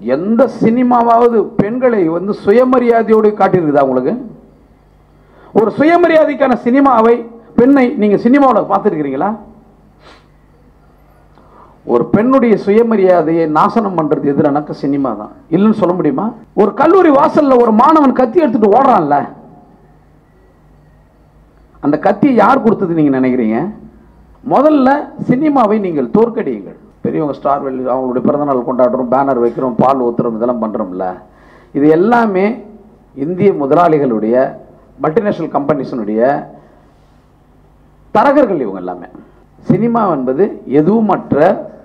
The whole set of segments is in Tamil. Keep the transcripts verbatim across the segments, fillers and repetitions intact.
எந்த சினிமாவாவது பெண்களை வந்து சுயமரியாதையோடு காட்டியிருக்குதா உங்களுக்கு? ஒரு சுயமரியாதைக்கான சினிமாவை பெண்ணை நீங்க சினிமாவில் பார்த்துருக்கிறீங்களா? ஒரு பெண்ணுடைய சுயமரியாதையை நாசனம் பண்றது எதிரான சினிமா தான். இல்லைன்னு சொல்ல முடியுமா? ஒரு கல்லூரி வாசல்ல ஒரு மாணவன் கத்தி எடுத்துட்டு ஓடுறான்ல, அந்த கத்தியை யார் கொடுத்தது நீங்க நினைக்கிறீங்க? முதல்ல சினிமாவை நீங்கள் தோற்கடியுங்கள். பெரியவங்க ஸ்டார் வெள்ளி அவங்களுடைய பிறந்தநாள் கொண்டாடுறோம், பேனர் வைக்கிறோம், பால் ஊத்துறோம், இதெல்லாம் பண்றோம்ல. இது எல்லாமே இந்திய முதலாளிகளுடைய மல்டிநேஷனல் கம்பெனிஸினுடைய தரகர்கள் இவங்க எல்லாமே. சினிமா என்பது எதுவுமற்ற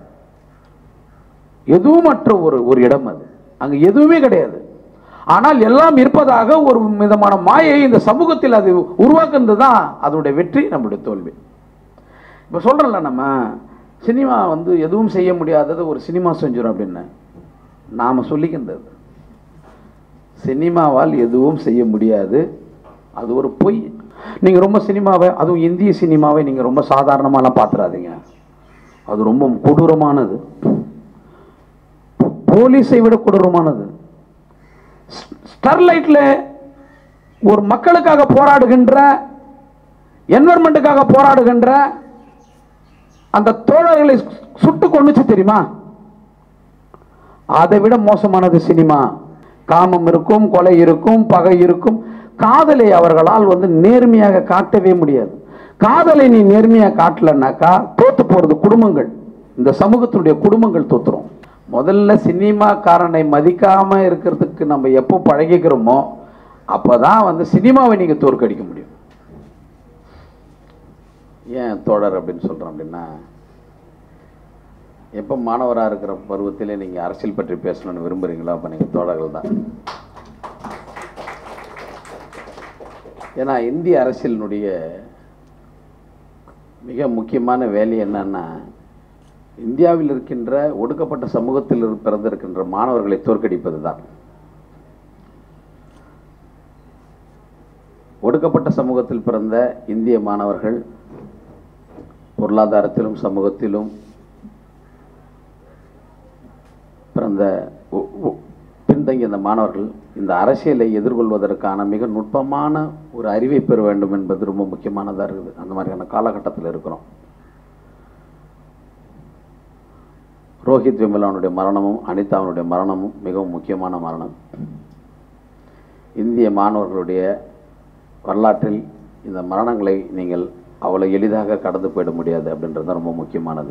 எதுவுமற்ற ஒரு ஒரு இடம். அது அங்க எதுவுமே கிடையாது. ஆனால் எல்லாம் இருப்பதாக ஒரு விதமான மாயை இந்த சமூகத்தில் அது உருவாக்குறது தான் அதனுடைய வெற்றி, நம்முடைய தோல்வி. இப்போ சொல்றோம்ல, நம்ம சினிமா வந்து எதுவும் செய்ய முடியாதது ஒரு சினிமா செஞ்சிடும் அப்படின்னு நாம சொல்லிக்கின்றது. சினிமாவால் எதுவும் செய்ய முடியாது, அது ஒரு பொய். நீங்க ரொம்ப சினிமாவை, அதுவும் இந்திய சினிமாவை நீங்க ரொம்ப சாதாரணமாலாம் பார்த்துறாதீங்க. அது ரொம்ப கொடூரமானது, போலீஸை விட கொடூரமானது. ஸ்டெர்லைட்ல ஒரு மக்களுக்காக போராடுகின்ற, என்வரன்மெண்ட்டுக்காக போராடுகின்ற அந்த தோழர்களை சுட்டு கொண்டுச்சு தெரியுமா? அதை விட மோசமானது சினிமா. காமம் இருக்கும், கொலை இருக்கும், பகை இருக்கும். காதலை அவர்களால் வந்து நேர்மையாக காட்டவே முடியாது. காதலை நீ நேர்மையாக காட்டலன்னாக்கா தோத்து போறது குடும்பங்கள், இந்த சமூகத்தினுடைய குடும்பங்கள் தோத்துரும். முதல்ல சினிமாக்காரனை மதிக்காம இருக்கிறதுக்கு நம்ம எப்போ பழகிக்கிறோமோ அப்பதான் வந்து சினிமாவை நீங்க தோற்கடிக்க முடியும். ஏன் தோழர் அப்படின்னு சொல்றோம் அப்படின்னா, எப்போ மாணவராக இருக்கிற பருவத்திலே நீங்க அரசியல் பற்றி பேசணும்னு விரும்புறீங்களோ அப்ப நீங்க தோழர்கள் தான். ஏன்னா இந்திய அரசியலினுடைய மிக முக்கியமான வேலை என்னன்னா, இந்தியாவில் இருக்கின்ற ஒடுக்கப்பட்ட சமூகத்தில் பிறந்திருக்கின்ற மாணவர்களை தோற்கடிப்பது தான். ஒடுக்கப்பட்ட சமூகத்தில் பிறந்த இந்திய மாணவர்கள் பொருளாதாரத்திலும் சமூகத்திலும் பிறந்த பின்தங்கிய இந்த மாணவர்கள் இந்த அரசியலை எதிர்கொள்வதற்கான மிக நுட்பமான ஒரு அறிவை பெற வேண்டும் என்பது ரொம்ப முக்கியமானதாக இருக்குது. அந்த மாதிரியான காலகட்டத்தில் இருக்கிறோம். ரோஹித் விமலானுடைய மரணமும் அனிதாவுடைய மரணமும் மிகவும் முக்கியமான மரணம். இந்திய மாணவர்களுடைய வரலாற்றில் இந்த மரணங்களை நீங்கள் அவ்வளவு எளிதாக கடந்து போயிட முடியாது அப்படின்றது ரொம்ப முக்கியமானது.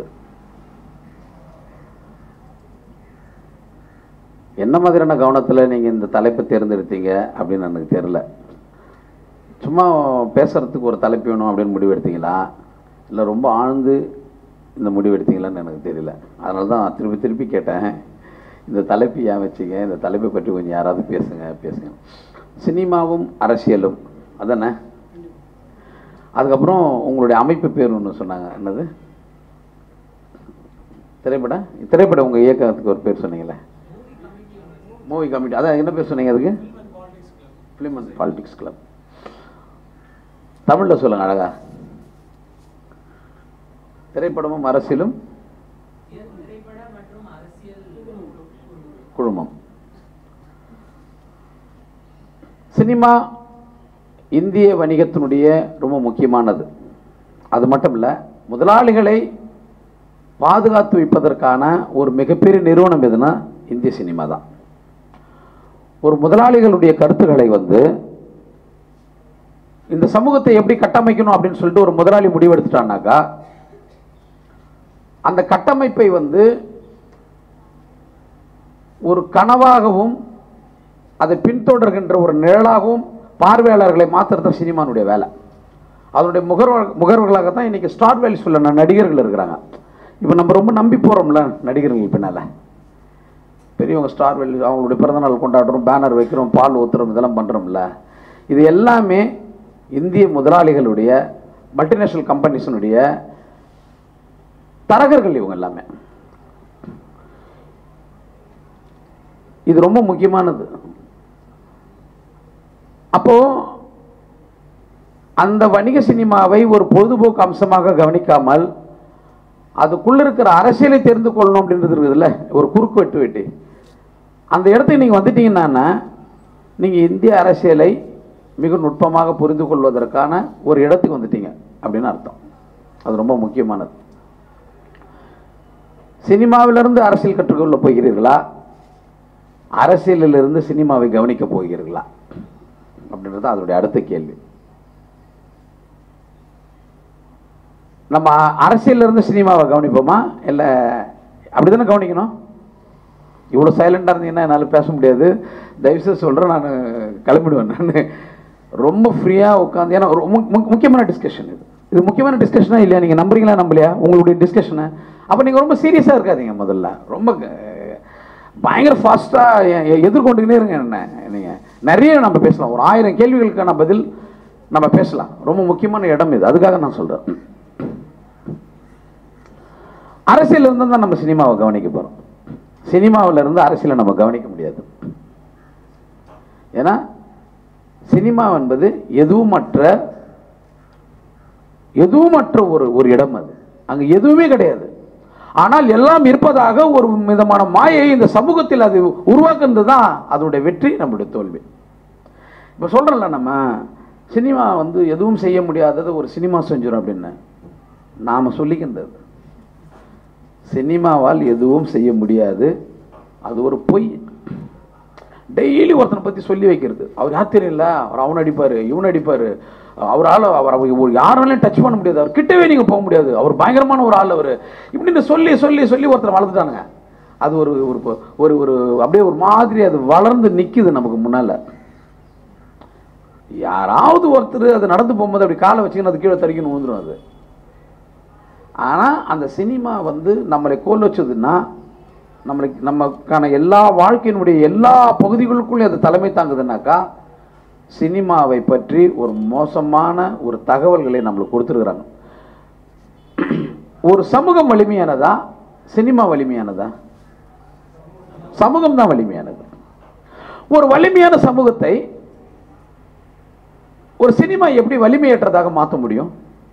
என்ன மாதிரியான கவனத்தில் நீங்கள் இந்த தலைப்பை தேர்ந்தெடுத்தீங்க அப்படின்னு எனக்கு தெரியல. சும்மா பேசுறதுக்கு ஒரு தலைப்பு வேணும் அப்படின்னு முடிவு எடுத்தீங்களா, இல்லை ரொம்ப ஆழ்ந்து இந்த முடிவு எடுத்தீங்களான்னு எனக்கு தெரியல. அதனால தான் திருப்பி திருப்பி கேட்டேன், இந்த தலைப்பு ஏன் வச்சிங்க, இந்த தலைப்பை பற்றி கொஞ்சம் யாராவது பேசுங்க பேசுங்க. சினிமாவும் அரசியலும் அதானே. அதுக்கப்புறம் உங்களுடைய அமைப்பு பேர் ஒன்று சொன்னாங்க, என்னது? திரைப்பட திரைப்பட உங்கள் இயக்கத்துக்கு ஒரு பேர் சொன்னீங்களே, மூவி கமிட்டி. அதான் என்ன பேர் சொன்னீங்க அதுக்கு? Film and politics club. தமிழில் சொல்லுங்க அழகா. திரைப்படமும் அரசியலும் குழுமம். சினிமா இந்திய வணிகத்தினுடைய ரொம்ப முக்கியமானது. அது மட்டும் இல்லை, முதலாளிகளை பாதுகாத்து வைப்பதற்கான ஒரு மிகப்பெரிய நிறுவனம் எதுனா இந்திய சினிமா தான். ஒரு முதலாளிகளுடைய கருத்துக்களை வந்து இந்த சமூகத்தை எப்படி கட்டமைக்கணும் அப்படின்னு சொல்லிட்டு ஒரு முதலாளி முடிவெடுத்துட்டான்னாக்கா, அந்த கட்டமைப்பை வந்து ஒரு கனவாகவும் அதை பின்தொடர்கின்ற ஒரு நிழலாகவும் பார்வையாளர்களை மாற்றுறது சினிமானுடைய வேலை. அதனுடைய முகர்வர் முகர்வர்களாக தான் இன்னைக்கு ஸ்டார் வேல்யூ சொல்ல நடிகர்கள் இருக்கிறாங்க. இப்போ நம்ம ரொம்ப நம்பி போகிறோம்ல நடிகர்கள் பின்னால். பெரியவங்க ஸ்டார் வேல்யூ அவங்களுடைய பிறந்தநாள் கொண்டாடுறோம், பேனர் வைக்கிறோம், பால் ஊத்துறோம், இதெல்லாம் பண்ணுறோம்ல. இது எல்லாமே இந்திய முதலாளிகளுடைய மல்டிநேஷனல் கம்பெனிஸினுடைய தரகர்கள் இவங்க எல்லாமே. இது ரொம்ப முக்கியமானது. அப்போ அந்த வணிக சினிமாவை ஒரு பொழுதுபோக்கு அம்சமாக கவனிக்காமல் அதுக்குள்ள இருக்கிற அரசியலை தெரிந்து கொள்ளணும் அப்படின்றது இருக்குதுல்ல, ஒரு குறுக்கு வெட்டு வெட்டி அந்த இடத்துக்கு நீங்கள் வந்துட்டீங்கன்னா நீங்கள் இந்திய அரசியலை மிக நுட்பமாக புரிந்து கொள்வதற்கான ஒரு இடத்துக்கு வந்துட்டீங்க அப்படின்னு அர்த்தம். அது ரொம்ப முக்கியமானது. சினிமாவிலிருந்து அரசியல் கற்றுக்கொள்ள போகிறீர்களா, அரசியலிலிருந்து சினிமாவை கவனிக்க போகிறீர்களா அப்படின்றது அதனுடைய அடுத்த கேள்வி. நம்ம அரசியலிருந்து சினிமாவை கவனிப்போமா, இல்லை அப்படி தானே கவனிக்கணும்? இவ்வளோ சைலண்டாக இருந்தீங்கன்னா என்னால் பேச முடியாது. தயவுசெய்து சொல்கிறேன், நான் கிளம்பிடுவேன். நான் ரொம்ப ஃப்ரீயாக உட்காந்து, ஏன்னா ரொம்ப முக்கியமான டிஸ்கஷன் இது. இது முக்கியமான டிஸ்கஷனாக இல்லையா? நீங்கள் நம்புறீங்களா நம்பலையா உங்களுடைய டிஸ்கஷனை? அப்போ நீங்கள் ரொம்ப சீரியஸாக இருக்காதீங்க. முதல்ல ரொம்ப பயங்கர ஃபாஸ்ட்டாக எதிர்கொண்டுக்கிட்டே இருங்க. என்ன நீங்கள் நிறைய நம்ம பேசலாம், ஒரு ஆயிரம் கேள்விகளுக்கான பதில் நம்ம பேசலாம். ரொம்ப முக்கியமான இடம் இது, அதுக்காக நான் சொல்கிறேன். அரசியல் இருந்து தான் நம்ம சினிமாவை கவனிக்க போகிறோம். சினிமாவில் இருந்து அரசியலை நம்ம கவனிக்க முடியாது. ஏன்னா சினிமா என்பது எதுவுமற்ற எதுவுமற்ற ஒரு ஒரு இடம். அது அங்கே எதுவுமே கிடையாது. ஆனால் எல்லாம் இருப்பதாக ஒரு விதமான மாயை இந்த சமூகத்தில் அது உருவாக்குறது தான் அதனுடைய வெற்றி, நம்மளுடைய தோல்வி. இப்போ சொல்கிறோம்ல, நம்ம சினிமா வந்து எதுவும் செய்ய முடியாதது ஒரு சினிமா செஞ்சிடும் அப்படின்னு நாம் சொல்லிக்கின்றது. சினிமாவால் எதுவும் செய்ய முடியாது, அது ஒரு பொய். டெய்லி ஒருத்தனை பற்றி சொல்லி வைக்கிறது. அவர் யார் தெரியல, அவர் அவன் அடிப்பார், இவன் அடிப்பார், அவரால் அவர் அவர் யாராலையும் டச் பண்ண முடியாது, அவர் கிட்டவே நீங்கள் போக முடியாது, அவர் பயங்கரமான ஒரு ஆள் அவர், இப்படின்னு சொல்லி சொல்லி சொல்லி ஒருத்தர் வளர்த்துட்டானுங்க. அது ஒரு ஒரு ஒரு அப்படியே ஒரு மாதிரி அது வளர்ந்து நிற்குது நமக்கு முன்னால். யாராவது ஒருத்தர் அது நடந்து போகும்போது அப்படி காலை வச்சுக்கணும், அது கீழே தறிக்கணும் வந்துடும் அது. ஆனால் அந்த சினிமா வந்து நம்மளை கோல் வச்சதுன்னா, நம்மளுக்கு நமக்கான எல்லா வாழ்க்கையினுடைய எல்லா பகுதிகளுக்குள்ளே அது தலைமை தாங்குதுன்னாக்கா, சினிமாவை பற்றி ஒரு மோசமான ஒரு தகவல்களை நம்மளுக்கு கொடுத்துருக்குறாங்க. ஒரு சமூகம் வலிமையானதா, சினிமா வலிமையானதா? சமூகம் தான் வலிமையானது. ஒரு வலிமையான சமூகத்தை ஒரு சினிமா எப்படி வலிமையற்றதாக மாற்ற முடியும்?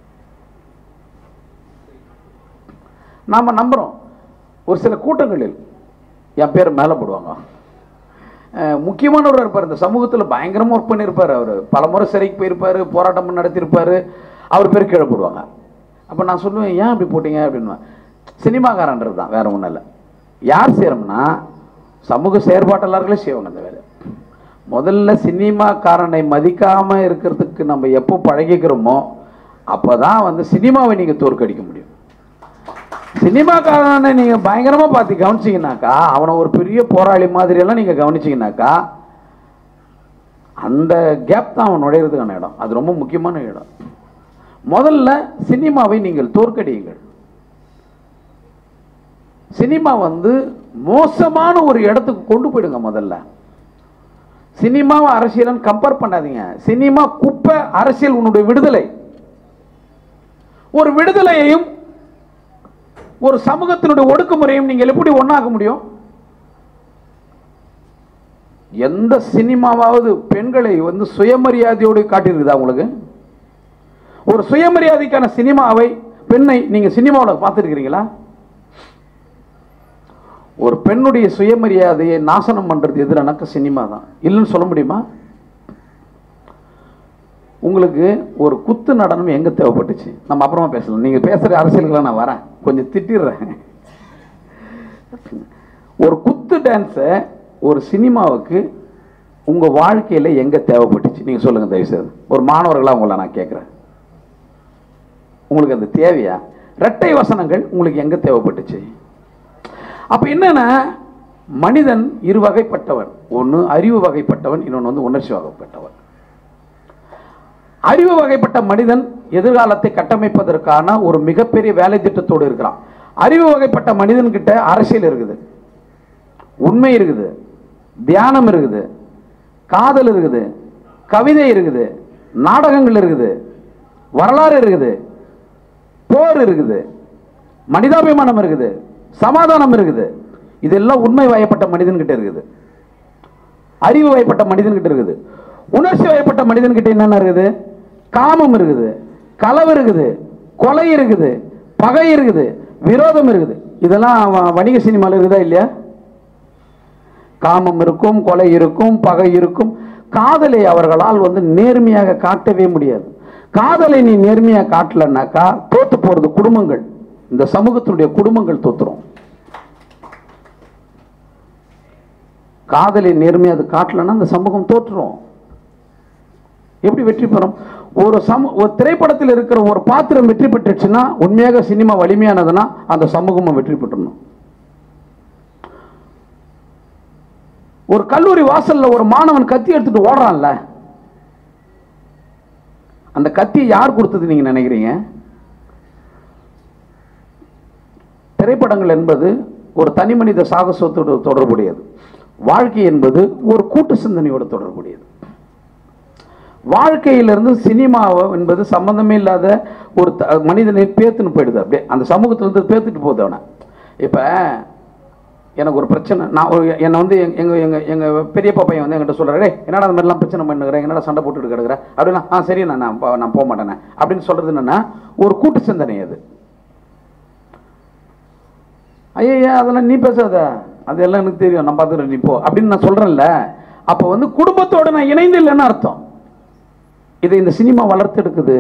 நாம நம்புறோம். ஒரு சில கூட்டங்களில் என் பேர் மேலே போடுவாங்க. முக்கியமானவர் இருப்பார், இந்த சமூகத்தில் பயங்கரமாக ஒர்க் பண்ணியிருப்பார். அவர் பல முறை சிறைக்கு போயிருப்பார், போராட்டம் நடத்தியிருப்பார், அவர் பேர் கீழே போடுவாங்க. அப்போ நான் சொல்லுவேன், ஏன் அப்படி போட்டீங்க அப்படின்னு. சினிமாக்காரன்றது தான், வேற ஒன்றும் இல்லை. யார் செய்கிறோம்னா சமூக செயற்பாட்டாளர்களே செய்வாங்க அந்த வேலை. முதல்ல சினிமாக்காரனை மதிக்காமல் இருக்கிறதுக்கு நம்ம எப்போ பழகிக்கிறோமோ அப்போ தான் வந்து சினிமாவை நீங்கள் தோற்கடிக்க முடியும். சினிமாக்காரனை நீங்கள் பயங்கரமாக பார்த்து கவனிச்சிங்கனாக்கா, அவனை ஒரு பெரிய போராளி மாதிரியெல்லாம் நீங்கள் கவனிச்சிங்கனாக்கா, அந்த கேப் தான் அவன் நுழையிறதுக்கான இடம். அது ரொம்ப முக்கியமான இடம். முதல்ல சினிமாவை நீங்கள் தோற்கடியுங்கள். சினிமா வந்து மோசமான ஒரு இடத்துக்கு கொண்டு போயிடுங்க. முதல்ல சினிமாவை அரசியலன் கம்பேர் பண்ணாதீங்க. சினிமா குப்பை, அரசியல் உன்னுடைய விடுதலை. ஒரு விடுதலையையும் ஒரு சமூகத்தினுடைய ஒடுக்குமுறையும் நீங்கள் எப்படி ஒண்ணாக்க முடியும்? எந்த சினிமாவாவது பெண்களை வந்து சுயமரியாதையோடு காட்டியிருக்குதா உங்களுக்கு? ஒரு சுயமரியாதைக்கான சினிமாவை, பெண்ணை நீங்க சினிமாவில் பார்த்துருக்கிறீங்களா? ஒரு பெண்ணுடைய சுயமரியாதையை நாசனம் பண்றது எது? எனக்கு சினிமா தான். இல்லைன்னு சொல்ல முடியுமா? உங்களுக்கு ஒரு குத்து நடனம் எங்க தேவைப்பட்டுச்சு? நம்ம அப்புறமா பேசலாம். நீங்க பேசுற அரசியலுக்குலாம் நான் வரேன், கொஞ்சம் திட்டிடுறேன். ஒரு குத்து டான்ஸை ஒரு சினிமாவுக்கு உங்க வாழ்க்கையில எங்க தேவைப்பட்டுச்சு? நீங்க சொல்லுங்க தயவுசெய்து. ஒரு மாணவர்களா உங்களை நான் கேட்கிறேன், உங்களுக்கு அது தேவையா? இரட்டை வசனங்கள் உங்களுக்கு எங்க தேவைப்பட்டுச்சு? அப்ப என்னன்னா, மனிதன் இரு வகைப்பட்டவன். ஒன்னு அறிவு வகைப்பட்டவன், இன்னொன்று வந்து உணர்ச்சி வகைப்பட்டவன். அறிவு வகைப்பட்ட மனிதன் எதிர்காலத்தை கட்டமைப்பதற்கான ஒரு மிகப்பெரிய வேலை திட்டத்தோடு இருக்கிறான். அறிவு வகைப்பட்ட மனிதன் கிட்ட அரசியல் இருக்குது, உண்மை இருக்குது, தியானம் இருக்குது, காதல் இருக்குது, கவிதை இருக்குது, நாடகங்கள் இருக்குது, வரலாறு இருக்குது, போர் இருக்குது, மனிதாபிமானம் இருக்குது, சமாதானம் இருக்குது. இதெல்லாம் உண்மை வயப்பட்ட மனிதன் கிட்ட இருக்குது, அறிவு வயப்பட்ட மனிதன் கிட்ட இருக்குது. உணர்ச்சி வயப்பட்ட மனிதன் கிட்ட என்னென்ன இருக்குது? காமம் இருக்குது, களவு இருக்குது, கொலை இருக்குது, பகை இருக்குது, விரோதம் இருக்குது. இதெல்லாம் வணிக சினிமாவில் இருக்குதா இல்லையா? காமம் இருக்கும், கொலை இருக்கும், பகை இருக்கும். காதலை அவர்களால் வந்து நேர்மையாக காட்டவே முடியாது. காதலை நீ நேர்மையாக காட்டலன்னாக்கா தோத்து போறது குடும்பங்கள், இந்த சமூகத்தினுடைய குடும்பங்கள் தோத்துரும். காதலை நேர்மையாக அது காட்டலன்னா அந்த சமூகம் தோற்றுரும். எப்படி வெற்றி பெறும்? ஒரு சம ஒரு திரைப்படத்தில் இருக்கிற ஒரு பாத்திரம் வெற்றி பெற்றுச்சுன்னா, உண்மையாக சினிமா வலிமையானதுன்னா அந்த சமூகமும் வெற்றி பெற்றணும். ஒரு கல்லூரி வாசல்ல ஒரு மாணவன் கத்தி எடுத்துட்டு ஓடுறான்ல, அந்த கத்தியை யார் கொடுத்தது நீங்க நினைக்கிறீங்க? திரைப்படங்கள் என்பது ஒரு தனி மனித சாகசத்தோடு தொடர்புடையது. வாழ்க்கை என்பது ஒரு கூட்டு சிந்தனையோடு தொடர்புடையது. வாழ்க்கையிலிருந்து சினிமா என்பது சம்பந்தமே இல்லாத ஒரு மனிதனை பேத்துன்னு போயிடுது. அப்படியே அந்த சமூகத்திலிருந்து பேத்துட்டு போகுது அவனை. இப்போ எனக்கு ஒரு பிரச்சனை, நான் என்னை வந்து எங்கள் எங்கள் எங்கள் பெரியப்பா பையன் வந்து என்கிட்ட சொல்கிறாரு, என்னடா அந்த மாதிரிலாம் பிரச்சனை பண்ணுகிறேன், என்னடா சண்டை போட்டுட்டு கிடக்குறேன் அப்படின்னா, ஆ சரி நான் நான் போக மாட்டேனே அப்படின்னு சொல்கிறது என்னென்னா ஒரு கூட்டு சிந்தனை. அது ஐயா அதெல்லாம் நீ பேசாத, அதெல்லாம் எனக்கு தெரியும், நான் பார்த்துக்கிறேன், நீ போ அப்படின்னு நான் சொல்கிறேன்ல. அப்போ வந்து குடும்பத்தோடு நான் இணைந்து இல்லைன்னு அர்த்தம். இதை இந்த சினிமா வளர்த்தெடுக்குது.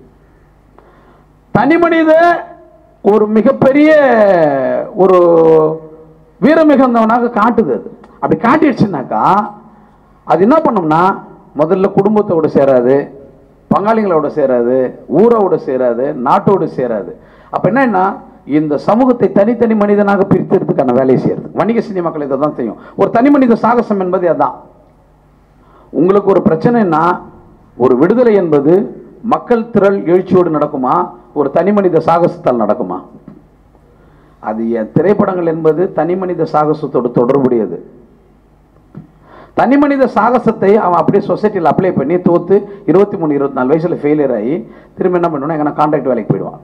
தனி மனித ஒரு மிகப்பெரிய ஒரு வீரமிகுந்தவனாக காட்டுது. அது அப்படி காட்டிடுச்சுனாக்கா அது என்ன பண்ணோம்னா, முதல்ல குடும்பத்தோடு சேராது, பங்காளிகளோட சேராது, ஊரோடு சேராது, நாட்டோடு சேராது. அப்ப என்னன்னா இந்த சமூகத்தை தனித்தனி மனிதனாக பிரித்தெடுத்துக்கான வேலையை செய்யறது. வணிக சினிமாக்கள் இதை தான் செய்யும். ஒரு தனி மனித சாகசம் என்பது அதான். உங்களுக்கு ஒரு பிரச்சனைன்னா, ஒரு விடுதலை என்பது மக்கள் திரள் எழுச்சியோடு நடக்குமா, ஒரு தனி மனித சாகசத்தால் நடக்குமா? அது திரைப்படங்கள் என்பது தனி மனித சாகசத்தோடு தொடர்புடையது. தனி மனித சாகசத்தை அவன் அப்படியே சொசைட்டியில் அப்ளை பண்ணி தோத்து இருபத்தி மூணு இருபத்தி நாலு வயசுல ஃபெயிலியர் ஆகி திரும்ப என்ன பண்ணுவான், எங்கன்னா கான்ட்ராக்ட் வேலைக்கு போயிடுவான்.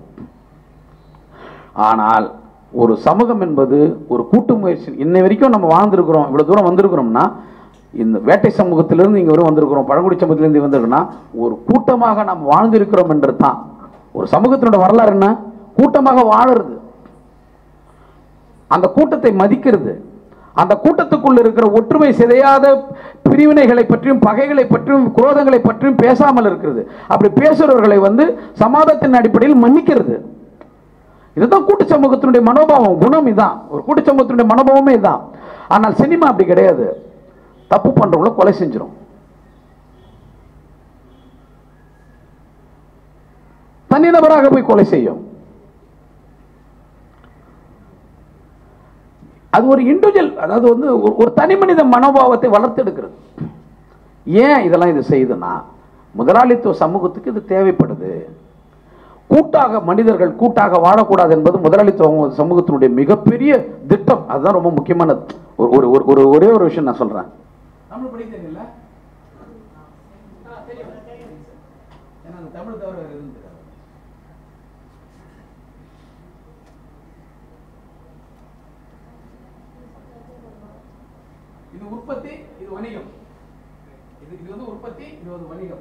ஆனால் ஒரு சமூகம் என்பது ஒரு கூட்டு முயற்சி. இன்னை வரைக்கும் நம்ம வாழ்ந்துருக்கிறோம், இவ்வளவு தூரம் வந்திருக்கிறோம்னா, இந்த வேட்டை சமூகத்திலிருந்து இங்கே வரும் வந்திருக்கிறோம், பழங்குடி சமூகத்திலிருந்து வந்திருக்குன்னா ஒரு கூட்டமாக நாம் வாழ்ந்திருக்கிறோம் என்று தான். ஒரு சமூகத்தினோட வரலாறு என்ன? கூட்டமாக வாழறது, அந்த கூட்டத்தை மதிக்கிறது, அந்த கூட்டத்துக்குள் இருக்கிற ஒற்றுமை சிதையாத பிரிவினைகளை பற்றியும் பகைகளை பற்றியும் குரோதங்களை பற்றியும் பேசாமல் இருக்கிறது. அப்படி பேசுறவர்களை வந்து சமாதானத்தின் அடிப்படையில் மன்னிக்கிறது. இதுதான் கூட்டு சமூகத்தினுடைய மனோபாவம், குணம் இதான். ஒரு கூட்டு சமூகத்தினுடைய மனோபாவமே இதான். ஆனால் சினிமா அப்படி கிடையாது. தப்பு பண்றவங்கள கொலை செஞ்சிடும். தனிநபராக போய் கொலை செய்யும். அது ஒரு இண்டிவிஜுவல், அதாவது வந்து ஒரு தனி மனித மனோபாவத்தை வளர்த்தெடுக்கிறது. ஏன் இதெல்லாம் இது செய்யுதுன்னா, முதலாளித்துவ சமூகத்துக்கு இது தேவைப்படுது. கூட்டாக மனிதர்கள் கூட்டாக வாழக்கூடாது என்பது முதலாளித்துவ சமூகத்தினுடைய மிகப்பெரிய திட்டம். அதுதான் ரொம்ப முக்கியமானது. ஒரு ஒரு ஒரே ஒரு விஷயம் நான் சொல்றேன். தமிழ் படிக்கிறீங்கல்ல? தமிழ் தவிர வேற எதுவும் தெரியாது. இது உற்பத்தி, இது வணிகம். இது இது வந்து உற்பத்தி, இது வந்து வணிகம்.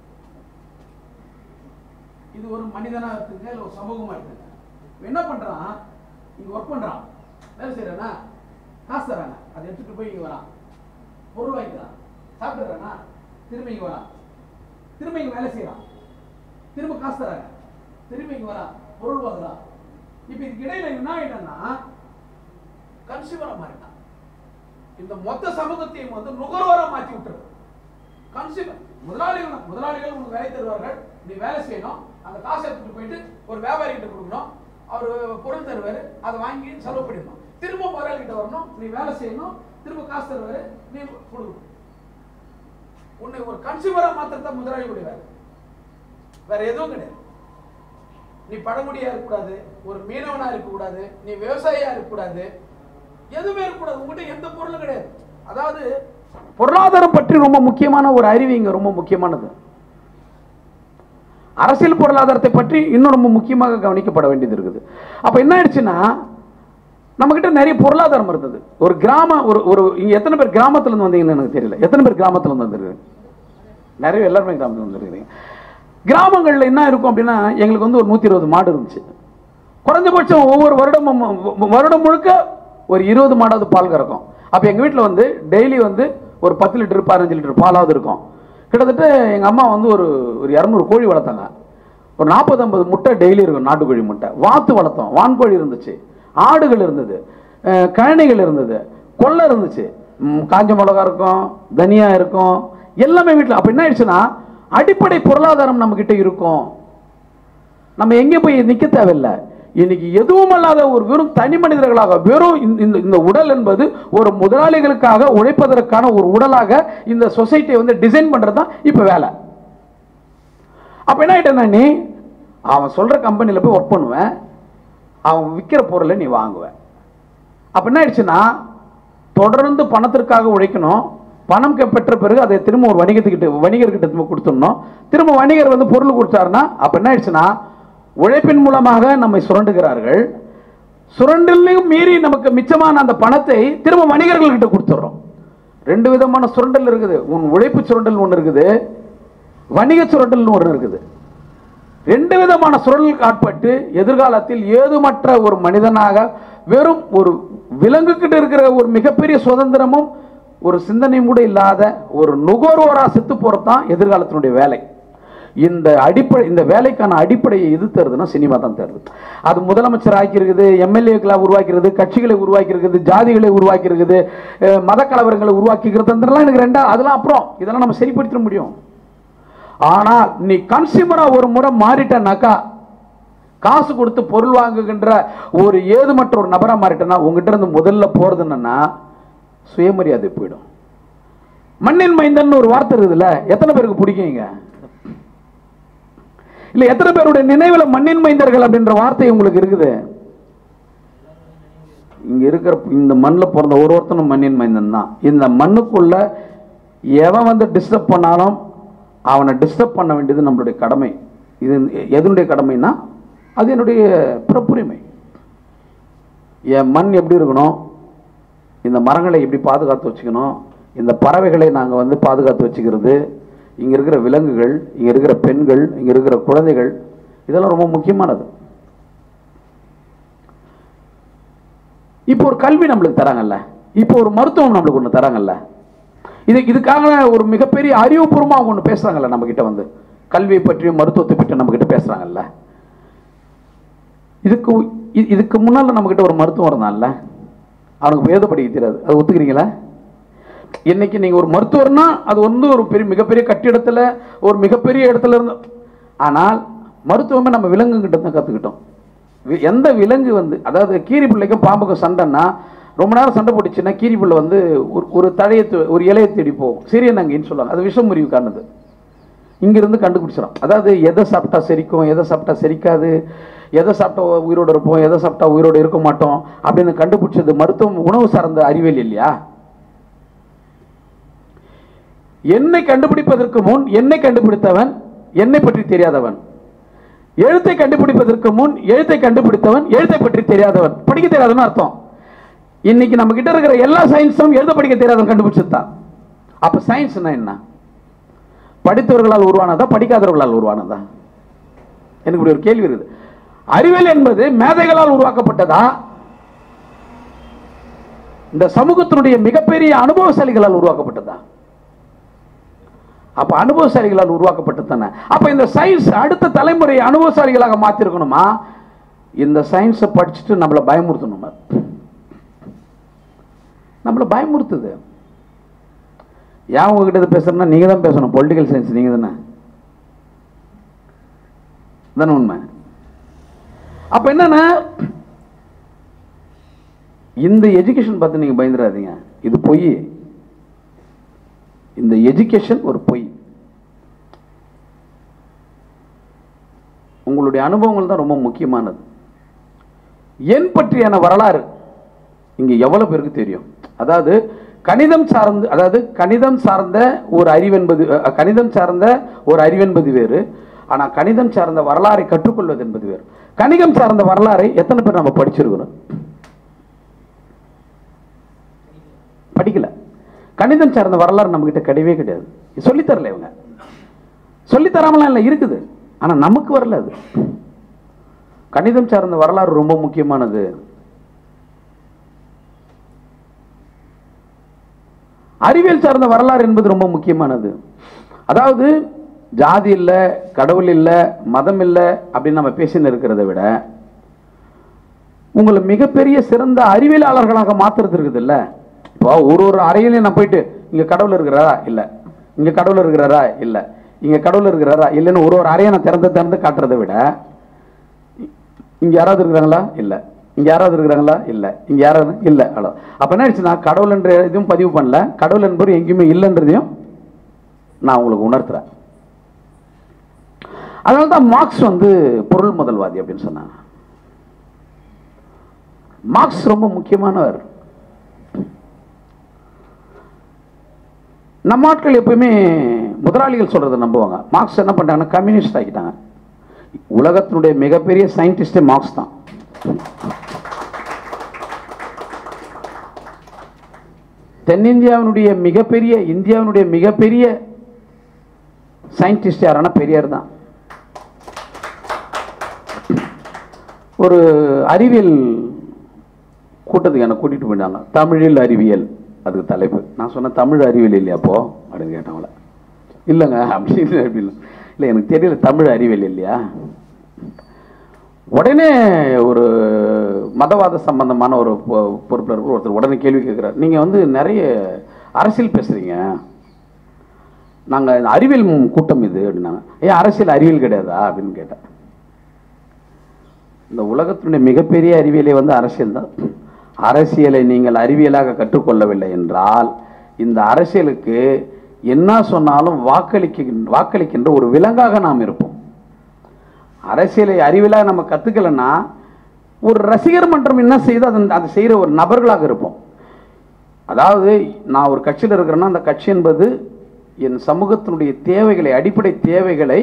இது ஒரு மனிதனா இருக்குங்க, இல்ல ஒரு சமூகமா இருக்குங்க. என்ன பண்றான், இங்க ஒர்க் பண்றான், வேலை செய்யறானா, காசு தராங்க, அதை எடுத்துட்டு போய் இங்க வரான், பொருள் வாங்கிக்கிறான், சாப்பிடுறானா, திரும்ப இங்க வரான், திரும்ப இங்க வேலை செய்யறான், திரும்ப காசு தராங்க, திரும்ப இங்க வரான், பொருள் வாங்குறான். இப்ப இதுக்கு இடையில என்ன ஆயிட்டா கன்சியூமரா மாறிட்டான். இந்த மொத்த சமூகத்தையும் வந்து நுகர்வோரா மாற்றி விட்டுறது. கன்சியூமர் முதலாளிகள் முதலாளிகள் உங்களுக்கு வேலை தருவார்கள், நீ வேலை செய்யணும், அந்த காசை எடுத்துட்டு போயிட்டு ஒரு வியாபாரி கிட்ட கொடுக்கணும், அவர் பொருள் தருவாரு, அதை வாங்கி செலவு பண்ணிடணும், திரும்ப முதலாளி கிட்ட வரணும், நீ வேலை செய்யணும், திரும்ப காசு தருவாரு, நீ கொடுக்கணும். உன்னை ஒரு கன்சியூமரா மாத்திரத்தான் முதலாளிகளுடைய வேலை, வேற எதுவும் கிடையாது. நீ பழங்குடியா இருக்கக்கூடாது, ஒரு மீனவனா இருக்கக்கூடாது, நீ விவசாயியா இருக்கக்கூடாது, எதுவுமே இருக்கக்கூடாது, உங்ககிட்ட எந்த பொருளும் கிடையாது. அதாவது பொருளாதாரம் பற்றி ரொம்ப முக்கியமான ஒரு அறிவு இங்க ரொம்ப முக்கியமானது. அரசியல் பொருளாதாரத்தை பற்றி இன்னும் ரொம்ப முக்கியமாக கவனிக்கப்பட வேண்டியது இருக்குது. அப்ப என்ன ஆயிடுச்சுன்னா, நம்ம கிட்ட நிறைய பொருளாதாரம் இருந்தது. ஒரு கிராம ஒரு ஒரு இங்க எத்தனை பேர் கிராமத்துல இருந்து வந்தீங்கன்னு எனக்கு தெரியல. எத்தனை பேர் கிராமத்துல இருந்து வந்திருக்கீங்க? நிறைய, எல்லாருமே கிராமத்துல வந்துருக்கீங்க. கிராமங்கள்ல என்ன இருக்கும் அப்படின்னா, எங்களுக்கு வந்து ஒரு நூத்தி இருபது மாடு இருந்துச்சு. குறைஞ்சபட்சம் ஒவ்வொரு வருடமும் வருடம் முழுக்க ஒரு இருபது மாடாவது பால் கறக்கும். அப்போ எங்கள் வீட்டில் வந்து டெய்லி வந்து ஒரு பத்து லிட்டர் பதினஞ்சு லிட்டர் பாலாவது இருக்கும். கிட்டத்தட்ட எங்கள் அம்மா வந்து ஒரு ஒரு இரநூறு கோழி வளர்த்தாங்க. ஒரு நாற்பது ஐம்பது முட்டை டெய்லி இருக்கும், நாட்டுக்கோழி முட்டை. வாத்து வளர்த்தோம், வான்கோழி இருந்துச்சு, ஆடுகள் இருந்தது, கழனிகள் இருந்தது, கொள்ளை இருந்துச்சு, காஞ்ச மிளகா இருக்கும், தனியா இருக்கும், எல்லாமே வீட்டில். அப்போ என்ன ஆயிடுச்சுன்னா அடிப்படை பொருளாதாரம் நம்ம கிட்ட இருக்கும். நம்ம எங்கே போய் நிற்க தேவையில்லை. இன்னைக்கு எதுவும் அல்லாத ஒரு வெறும் தனி மனிதர்களாக, வெறும் இந்த உடல் என்பது ஒரு முதலாளிகளுக்காக உழைப்பதற்கான ஒரு உடலாக இந்த சொசைட்டியை வந்து டிசைன் பண்றது தான் இப்ப வேலை. அப்ப என்ன ஆயிட்டா, நீ அவன் சொல்ற கம்பெனியில் போய் ஒர்க் பண்ணுவேன், அவன் விற்கிற பொருளை நீ வாங்குவேன். அப்ப என்ன ஆயிடுச்சுன்னா தொடர்ந்து பணத்திற்காக உழைக்கணும். பணம் பெற்ற பிறகு அதை திரும்ப ஒரு வணிகத்துக்கிட்ட வணிகர்கிட்ட திரும்ப கொடுத்துடணும். திரும்ப வணிகர் வந்து பொருள் கொடுத்தாருன்னா அப்ப என்ன ஆயிடுச்சுன்னா உழைப்பின் மூலமாக நம்மை சுரண்டுகிறார்கள். சுரண்டலையும் மீறி நமக்கு மிச்சமான அந்த பணத்தை திரும்ப வணிகர்கள் கிட்ட கொடுத்துறோம். ரெண்டு விதமான சுரண்டல் இருக்குது. உன் உழைப்பு சுரண்டல் ஒன்று இருக்குது, வணிக சுரண்டல் ஒன்று இருக்குது. ரெண்டு விதமான சுரண்டலுக்கு ஆட்பட்டு எதிர்காலத்தில் ஏதுமற்ற ஒரு மனிதனாக, வெறும் ஒரு விலங்கு கிட்ட இருக்கிற ஒரு மிகப்பெரிய சுதந்திரமும் ஒரு சிந்தனையும் கூட இல்லாத ஒரு நுகர்வோரா செத்து போறதுதான் எதிர்காலத்தினுடைய வேலை. இந்த அடிப்படை இந்த வேலைக்கான அடிப்படையை எது தருதுன்னா சினிமா தான் தருது. அது முதலமைச்சர் ஆக்கி இருக்குது, எம்எல்ஏக்களை உருவாக்கிறது, கட்சிகளை உருவாக்கி இருக்குது, ஜாதிகளை உருவாக்கி இருக்குது, மத கலவரங்களை உருவாக்கிக்கிறதுலாம் எனக்கு ரெண்டா, அதெல்லாம் அப்புறம் இதெல்லாம் நம்ம சரிப்படுத்த முடியும். ஆனால் நீ கன்சியூமரா ஒரு முறை மாறிட்டனாக்கா, காசு கொடுத்து பொருள் வாங்குகின்ற ஒரு ஏதுமற்ற ஒரு நபரா மாறிட்டனா, உங்ககிட்ட இருந்து முதல்ல போறது என்னன்னா சுயமரியாதை போயிடும். மண்ணின் மைந்தன் ஒரு வார்த்தை இருக்குதுல்ல, எத்தனை பேருக்கு பிடிக்குங்க? இல்ல எத்தனை பேருடைய நினைவுல மண்ணின் மைந்தர்கள் அப்படின்ற வார்த்தை உங்களுக்கு இருக்குது? இங்க இருக்கிற இந்த மண்ணில் பிறந்த ஒரு ஒருத்தனும் மண்ணின் மைந்தன் தான். இந்த மண்ணுக்குள்ள எவன் வந்து டிஸ்டர்ப் பண்ணாலும் அவனை டிஸ்டர்ப் பண்ண வேண்டியது நம்மளுடைய கடமை. இது எதனுடைய கடமைன்னா அது என்னுடைய பிறப்புரிமை. என் மண் எப்படி இருக்கணும், இந்த மரங்களை எப்படி பாதுகாத்து வச்சுக்கணும், இந்த பறவைகளை நாங்கள் வந்து பாதுகாத்து வச்சுக்கிறது, இங்கே இருக்கிற விலங்குகள், இங்கே இருக்கிற பெண்கள், இங்கே இருக்கிற குழந்தைகள், இதெல்லாம் ரொம்ப முக்கியமானது. இப்போ ஒரு கல்வி நம்மளுக்கு தராங்கல்ல, இப்போ ஒரு மருத்துவம் நம்மளுக்கு ஒன்று தராங்கல்ல, இது இதுக்காக ஒரு மிகப்பெரிய அறிவுபூர்வமாக அவங்க ஒன்று பேசுறாங்கல்ல, நம்ம கிட்ட வந்து கல்வியை பற்றியும் மருத்துவத்தை பற்றியும் நம்ம கிட்ட பேசுறாங்கல்ல. இதுக்கு இதுக்கு முன்னால் நம்ம கிட்ட ஒரு மருத்துவம் இருந்தான்ல, அவனுக்கு வேத படிக்க தெரியாது, அது ஒத்துக்கிறீங்களா? இன்னைக்கு நீங்க ஒரு மருத்துவர்னா அது வந்து ஒரு பெரிய மிகப்பெரிய கட்டிடத்துல ஒரு மிகப்பெரிய இடத்துல இருந்து, ஆனால் மருத்துவமே நம்ம விலங்கு கிட்ட தான் கத்துக்கிட்டோம். எந்த விலங்கு வந்து, அதாவது கீரி பிள்ளைக்கும் பாம்புக்கும் சண்டைன்னா ரொம்ப நேரம் சண்டை போட்டுச்சுன்னா கீரி பிள்ளை வந்து ஒரு தழையை ஒரு இலையை தேடி போகும், சிறியனங்கின்னு சொல்லுவாங்க, அது விஷமுறிவுக்கானது. இங்கிருந்து கண்டுபிடிச்சிடும். அதாவது எதை சாப்பிட்டா செரிக்கும், எதை சாப்பிட்டா செரிக்காது, எதை சாப்பிட்டா உயிரோடு இருப்போம், எதை சாப்பிட்டா உயிரோடு இருக்க மாட்டோம் அப்படின்னு கண்டுபிடிச்சது மருத்துவம், உணவு சார்ந்த அறிவியல் இல்லையா? என்னை கண்டுபிடிப்பதற்கு முன் என்னை கண்டுபிடித்தவன் என்னை பற்றி தெரியாதவன், எழுத்தை கண்டுபிடிப்பதற்கு முன் எழுத்தை கண்டுபிடித்தவன் எழுத்தை பற்றி தெரியாதவன், படிக்க தெரியாதவன் அர்த்தம். இன்னைக்கு நம்ம கிட்ட இருக்கிற எல்லா சயின்ஸும் எழுத படிக்க தெரியாதவன் கண்டுபிடிச்சது தான். அப்ப சயின்ஸ்னா என்ன? படித்தவர்களால் உருவானதா படிக்காதவர்களால் உருவானதா? எனக்கு இப்படி ஒரு கேள்வி இருக்குது. அறிவியல் என்பது மேதைகளால் உருவாக்கப்பட்டதா, இந்த சமூகத்தினுடைய மிகப்பெரிய அனுபவசாலிகளால் உருவாக்கப்பட்டதா? அப்ப அனுபவசாலிகளால் உருவாக்கப்பட்டது தானே. அப்ப இந்த சயின்ஸ் அடுத்த தலைமுறை அனுபவசாலிகளாக மாத்திருக்கணுமா? இந்த சயின்ஸை படிச்சுட்டு நம்மளை பயமுறுத்தணும், நம்மளை பயமுறுத்துது. ஏன் உங்ககிட்ட பேசுறேன்னா நீங்க தான் பேசணும், பொலிட்டிக்கல் சயின்ஸ் நீங்க தானே தானே உண்மை. அப்ப என்னன்னா இந்த எஜுகேஷன் பார்த்து நீங்க பயந்துடாதீங்க, இது பொய். இந்த எஜுகேஷன் ஒரு பொய். உங்களுடைய அனுபவங்கள் தான் ரொம்ப முக்கியமானது. என் பற்றியான வரலாறு இங்க எவ்வளவு பேருக்கு தெரியும்? அதாவது கணிதம் சார்ந்து, அதாவது கணிதம் சார்ந்த ஒரு அறிவென்பது, கணிதம் சார்ந்த ஒரு அறிவென்பது வேறு, ஆனா கணிதம் சார்ந்த வரலாறை கற்றுக்கொள்வது என்பது வேறு. கணிதம் சார்ந்த வரலாறை எத்தனை பேர் நம்ம படிச்சிருக்கிறோம்? படிக்கல. கணிதம் சார்ந்த வரலாறு நம்ம கிட்ட கிடையவே கிடையாது. சொல்லித்தரல, இவங்க சொல்லித்தராமலாம் இல்லை, இருக்குது, ஆனா நமக்கு வரல. அது கணிதம் சார்ந்த வரலாறு ரொம்ப முக்கியமானது. அறிவியல் சார்ந்த வரலாறு என்பது ரொம்ப முக்கியமானது. அதாவது ஜாதி இல்லை, கடவுள் இல்லை, மதம் இல்லை அப்படின்னு நம்ம பேசின்னு இருக்கிறத விட உங்களை மிகப்பெரிய சிறந்த அறிவியலாளர்களாக மாத்துறது இருக்குது இல்லை. இப்போ ஒரு ஒரு அறையிலையும் நான் போயிட்டு இங்கே கடவுள் இருக்கிறாரா இல்லை, இங்கே கடவுள் இருக்கிறாரா இல்லை, இங்கே கடவுள் இருக்கிறாரா இல்லைன்னு ஒரு ஒரு அறையை நான் திறந்து திறந்து காட்டுறதை விட இங்கே யாராவது இருக்கிறாங்களா இல்லை, இங்கே யாராவது இருக்கிறாங்களா இல்லை, இங்கே யாராவது இல்லை, அவ்வளோ. அப்போ என்ன ஆயிடுச்சுன்னா கடவுள் என்ற இதுவும் பதிவு பண்ணல, கடவுள் என்பது எங்கேயுமே இல்லைன்றதையும் நான் உங்களுக்கு உணர்த்துறேன். அதனால தான் மார்க்ஸ் வந்து பொருள் முதல்வாதி அப்படின்னு சொன்னாங்க. மார்க்ஸ் ரொம்ப முக்கியமானவர். நம்ம ஆட்கள் எப்பவுமே முதலாளிகள் சொல்றதை நம்புவாங்க. மார்க்ஸ் என்ன பண்றாங்கன்னா கம்யூனிஸ்ட் ஆக்கிட்டாங்க. உலகத்தினுடைய மிகப்பெரிய சயின்டிஸ்டே மார்க்ஸ் தான். தென்னிந்தியாவினுடைய மிகப்பெரிய இந்தியாவினுடைய மிகப்பெரிய சயின்டிஸ்ட் யாரான பெரியார் தான். ஒரு அறிவியல் கூட்டத்துக்கு என்ன கூட்டிட்டு போயிட்டாங்க. தமிழில் அறிவியல் அதுக்கு தலைப்பு. நான் சொன்னேன் தமிழ் அறிவியல் இல்லையாப்போ அப்படின்னு கேட்டவங்கள. இல்லைங்க அப்படின்னு இல்லை, எனக்கு தெரியல தமிழ் அறிவியல் இல்லையா. உடனே ஒரு மதவாத சம்பந்தமான ஒரு பொறுப்பில் இருக்கிற ஒருத்தர் உடனே கேள்வி கேட்குறாரு, நீங்கள் வந்து நிறைய அரசியல் பேசுகிறீங்க, நாங்கள் அறிவியல் கூட்டம் இது அப்படின்னாங்க. ஏன் அரசியல் அறிவியல் கிடையாதா அப்படின்னு கேட்டேன். இந்த உலகத்தினுடைய மிகப்பெரிய அறிவியலே வந்து அரசியல் தான். அரசியலை நீங்கள் அறிவியலாக கற்றுக்கொள்ளவில்லை என்றால் இந்த அரசியலுக்கு என்ன சொன்னாலும் வாக்களிக்க வாக்களிக்கின்ற ஒரு விலங்காக நாம் இருப்போம். அரசியலை அறிவியலாக நம்ம கற்றுக்கலன்னா ஒரு ரசிகர் மன்றம் என்ன செய்து அதை அதை செய்கிற ஒரு நபர்களாக இருப்போம். அதாவது நான் ஒரு கட்சியில் இருக்கிறேன்னா அந்த கட்சி என்பது என் சமூகத்தினுடைய தேவைகளை, அடிப்படை தேவைகளை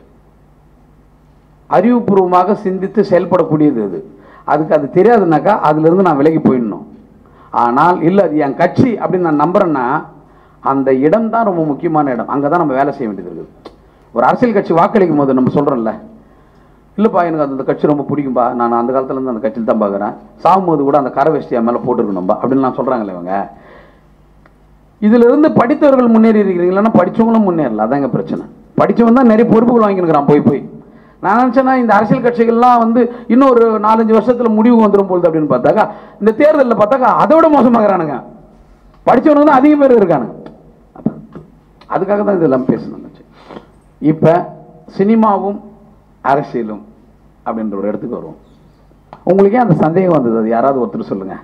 அறிவுபூர்வமாக சிந்தித்து செயல்படக்கூடியது. அது அதுக்கு அது தெரியாதுனாக்கா அதுலேருந்து நான் விலகி போயிடணும். ஆனால் இல்லை அது என் கட்சி அப்படின்னு நான் நம்புறேன்னா அந்த இடம் தான் ரொம்ப முக்கியமான இடம். அங்கே தான் நம்ம வேலை செய்ய வேண்டியது இருக்குது. ஒரு அரசியல் கட்சி வாக்களிக்கும் போது நம்ம சொல்கிறோம்ல, இல்லைப்பா எனக்கு அந்த கட்சி ரொம்ப பிடிக்கும்பா, நான் அந்த காலத்துலேருந்து அந்த கட்சியில் தான் பார்க்குறேன், சாகும்போது கூட அந்த கரை வெஸ்டியா மேலே போட்டுருக்கணும்பா அப்படின்னு நான் சொல்கிறாங்களே இவங்க. இதிலிருந்து படித்தவர்கள் முன்னேறி இருக்கிறீங்களா, படித்தவங்களும் முன்னேறல. அதாங்க பிரச்சனை. படித்தவங்க தான் நிறைய பொறுப்புகள் வாங்கினுக்கிறான் போய் போய். நான் நினச்சேன்னா இந்த அரசியல் கட்சிகள்லாம் வந்து இன்னும் ஒரு நாலஞ்சு வருஷத்தில் முடிவு வந்துடும் போகுது அப்படின்னு பார்த்தாக்கா இந்த தேர்தலில் பார்த்தாக்கா அதை விட மோசமாகறானுங்க. படித்தவனுங்க தான் அதிக பேர் இருக்கானுங்க. அதுக்காக தான் இதெல்லாம் பேசணும். இப்போ சினிமாவும் அரசியலும் அப்படின்ற ஒரு இடத்துக்கு வருவோம். உங்களுக்கே அந்த சந்தேகம் வந்தது, அது யாராவது ஒருத்தர் சொல்லுங்க,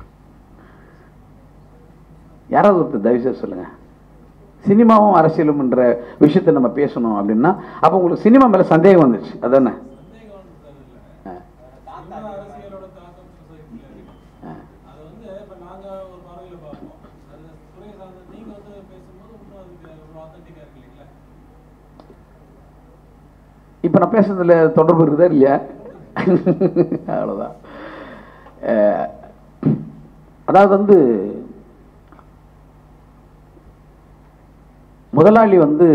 யாராவது ஒருத்தர் தயவுசெய்து சொல்லுங்க. சினிமாவும் அரசியலும் என்ற விஷயத்தை நம்ம பேசணும் அப்படின்னா அப்போ உங்களுக்கு சினிமா மேலே சந்தேகம் வந்துச்சு, அதானே? இப்போ நான் பேசுறதுல தொடர்பு இருக்குதா இல்லையா? அவ்வளோதான். அதாவது வந்து முதலாளி வந்து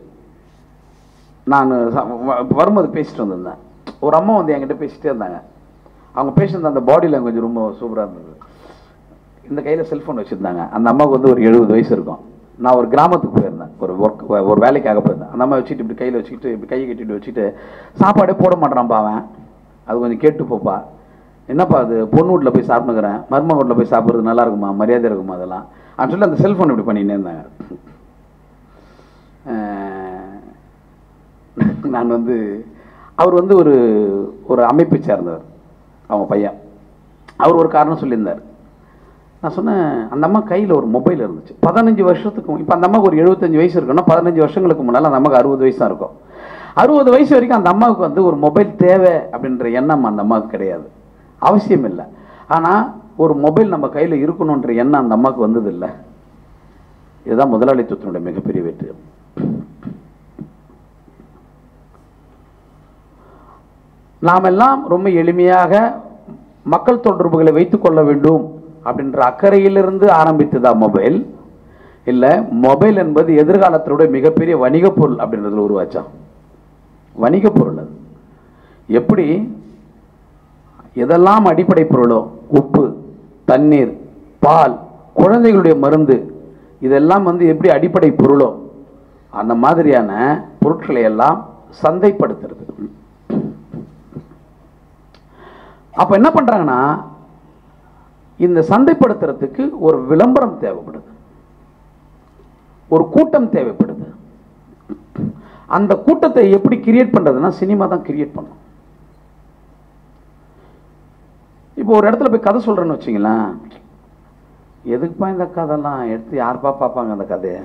நான் வரும்போது பேசிட்டு வந்திருந்தேன். ஒரு அம்மா வந்து என்கிட்ட பேசிகிட்டே இருந்தாங்க. அவங்க பேசியிருந்த அந்த பாடி லாங்குவேஜ் ரொம்ப சூப்பராக இருந்தது. இந்த கையில் செல்ஃபோன் வச்சுருந்தாங்க. அந்த அம்மாவுக்கு வந்து ஒரு எழுபது வயசு இருக்கும். நான் ஒரு கிராமத்துக்கு போயிருந்தேன், ஒரு ஒர்க் ஒரு வேலைக்காக போயிருந்தேன். அந்த அம்மா வச்சுட்டு இப்படி கையில் வச்சுக்கிட்டு இப்படி கையை கட்டிட்டு வச்சுட்டு சாப்பாடே போட மாட்டேறான்ப்பா அவன், அது கொஞ்சம் கேட்டு போப்பா, என்னப்பா அது பொண்ணு வீட்டில் போய் சாப்பிட்டுக்கிறேன், மருமக வீட்டில் போய் சாப்பிட்றது நல்லா இருக்குமா, மரியாதை இருக்குமா அதெல்லாம் அப்படின்னு சொல்லி அந்த செல்ஃபோன் இப்படி பண்ணிகிட்டே இருந்தாங்க. நான் வந்து அவர் வந்து ஒரு ஒரு அமைப்பை சேர்ந்தவர், அவங்க பையன். அவர் ஒரு காரணம் சொல்லியிருந்தார். நான் சொன்னேன், அந்த அம்மா கையில் ஒரு மொபைல் இருந்துச்சு. பதினஞ்சு வருஷத்துக்கும் இப்போ அந்த அம்மாவுக்கு ஒரு எழுபத்தஞ்சு வயசு இருக்குன்னா பதினஞ்சு வருஷங்களுக்கு முன்னால் அந்த அம்மாவுக்கு அறுபது வயசு தான் இருக்கும். அறுபது வயசு வரைக்கும் அந்த அம்மாவுக்கு வந்து ஒரு மொபைல் தேவை அப்படின்ற எண்ணம் அந்த அம்மாவுக்கு கிடையாது, அவசியம் இல்லை. ஆனால் ஒரு மொபைல் நம்ம கையில் இருக்கணுன்ற எண்ணம் அந்த அம்மாவுக்கு வந்தது இல்லை. இதுதான் முதலாளித்துவத்தினுடைய மிகப்பெரிய வெற்றி. நாம் எல்லாம் ரொம்ப எளிமையாக மக்கள் தொடர்புகளை வைத்துக் கொள்ள வேண்டும் அப்படின்ற அக்கறையிலிருந்து ஆரம்பித்ததா மொபைல், இல்லை மொபைல் என்பது எதிர்காலத்தினுடைய மிகப்பெரிய வணிக பொருள் அப்படின்றதுல உருவாச்சா? வணிக பொருள். அது எப்படி எதெல்லாம் அடிப்படை பொருளோ, உப்பு, தண்ணீர், பால், குழந்தைகளுடைய மருந்து, இதெல்லாம் வந்து எப்படி அடிப்படை பொருளோ அந்த மாதிரியான பொருட்களை எல்லாம் சந்தைப்படுத்துறது. அப்ப என்ன பண்றாங்கன்னா, இந்த சந்தைப்படுத்துறதுக்கு ஒரு விளம்பரம் தேவைப்படுது, ஒரு கூட்டம் தேவைப்படுது. அந்த கூட்டத்தை எப்படி கிரியேட் பண்றதுன்னா சினிமா தான் கிரியேட் பண்ணும். இப்போ ஒரு இடத்துல போய் கதை சொல்றேன்னு வச்சுங்களேன், எதுக்குப்பா இந்த கதைலாம் எடுத்து யாருப்பா பார்ப்பாங்க அந்த கதையை?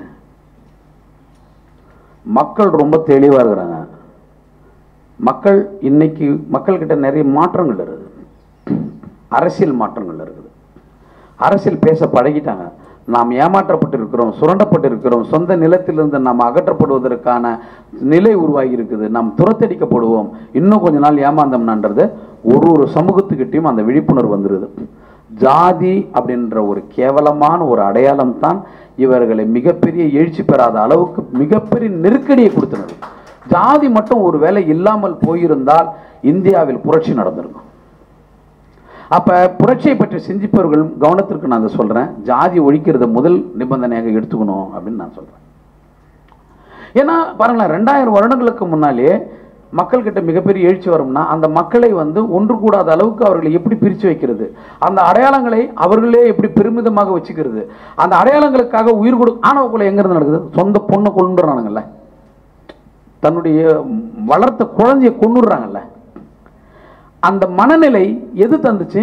மக்கள் ரொம்ப தெளிவாக இருக்கிறாங்க. மக்கள் இன்னைக்கு மக்கள்கிட்ட நிறைய மாற்றங்கள் இருக்குது, அரசியல் மாற்றங்கள் இருக்குது. அரசியல் பேச பழகிட்டாங்க. நாம் ஏமாற்றப்பட்டு இருக்கிறோம், சுரண்டப்பட்டு இருக்கிறோம், சொந்த நிலத்திலிருந்து நாம் அகற்றப்படுவதற்கான நிலை உருவாகி இருக்குது. நாம் துரத்தடிக்கப்படுவோம், இன்னும் கொஞ்ச நாள் ஏமாந்தோம்னான்றது ஒரு ஒரு சமூகத்துக்கிட்டையும் அந்த விழிப்புணர்வு வந்துடுது. ஜாதி அப்படின்ற ஒரு கேவலமான ஒரு அடையாளம் தான் இவர்களை மிகப்பெரிய எழுச்சி பெறாத அளவுக்கு மிகப்பெரிய நெருக்கடியை கொடுத்தது. ஜாதி மட்டும் ஒரு வேளை இல்லாமல் போயிருந்தால் இந்தியாவில் புரட்சி நடந்திருக்கும். அப்ப புரட்சியை பற்றி சிந்திப்பவர்கள் கவனத்திற்கு நான் சொல்றேன், ஜாதி ஒழிக்கிறத முதல் நிபந்தனையாக எடுத்துக்கணும் அப்படின்னு நான் சொல்றேன். ஏன்னா பாருங்களேன், ரெண்டாயிரம் வருடங்களுக்கு முன்னாலே மக்கள் கிட்ட மிகப்பெரிய எழுச்சி வரும்னா அந்த மக்களை வந்து ஒன்று கூடாத அளவுக்கு அவர்களை எப்படி பிரித்து வைக்கிறது, அந்த அடையாளங்களை அவர்களே எப்படி பெருமிதமாக வச்சுக்கிறது, அந்த அடையாளங்களுக்காக உயிர் கொடு ஆணவ கொலை எங்கிருந்து நடக்குது? சொந்த பொண்ணை கொண்டுறானுங்கல்ல, தன்னுடைய வளர்த்த குழந்தைய கொண்டுறாங்கல்ல. அந்த மனநிலை எது தந்துச்சு?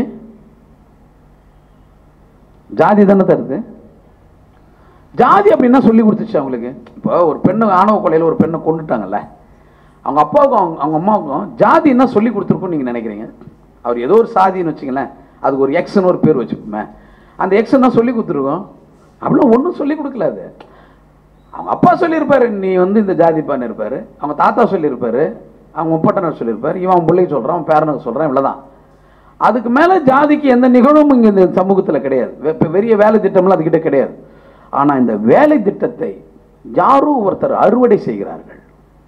ஜாதி தானே தருது. ஜாதி அப்படின்னா சொல்லி கொடுத்துச்சு அவங்களுக்கு. இப்போ ஒரு பெண்ணு ஆணவ கொலையில் ஒரு பெண்ணை கொண்டுட்டாங்கல்ல, அவங்க அப்பாவுக்கும் அவங்க அவங்க அம்மாவுக்கும் ஜாதி என்ன சொல்லி கொடுத்துருக்குன்னு நீங்கள் நினைக்கிறீங்க? அவர் ஏதோ ஒரு சாதின்னு வச்சுங்களேன், அதுக்கு ஒரு எக்ஸ்ன்னு ஒரு பேர் வச்சுப்போமே, அந்த எக்ஸ் என்ன சொல்லி கொடுத்துருக்கோம்? அப்படிலாம் ஒன்றும் சொல்லி கொடுக்கல. அது அவங்க அப்பா சொல்லியிருப்பாரு, நீ வந்து இந்த ஜாதிப்பான்னு இருப்பார். அவங்க தாத்தா சொல்லியிருப்பாரு, அவங்க முப்பட்டனர் சொல்லியிருப்பார், இவன் அவன் பிள்ளைக்கு சொல்கிறான், அவன் பேரனுக்கு சொல்கிறான், இவ்வளோதான். அதுக்கு மேலே ஜாதிக்கு எந்த நிகழ்வும் இங்கே இந்த சமூகத்தில் கிடையாது. இப்போ பெரிய வேலை திட்டம்லாம் அதுக்கிட்ட கிடையாது. ஆனால் இந்த வேலை திட்டத்தை யாரோ ஒருத்தர் அறுவடை செய்கிறார்கள்.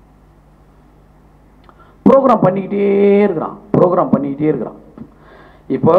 ப்ரோக்ராம் பண்ணிக்கிட்டே இருக்கிறான், ப்ரோக்ராம் பண்ணிக்கிட்டே இருக்கிறான். இப்போ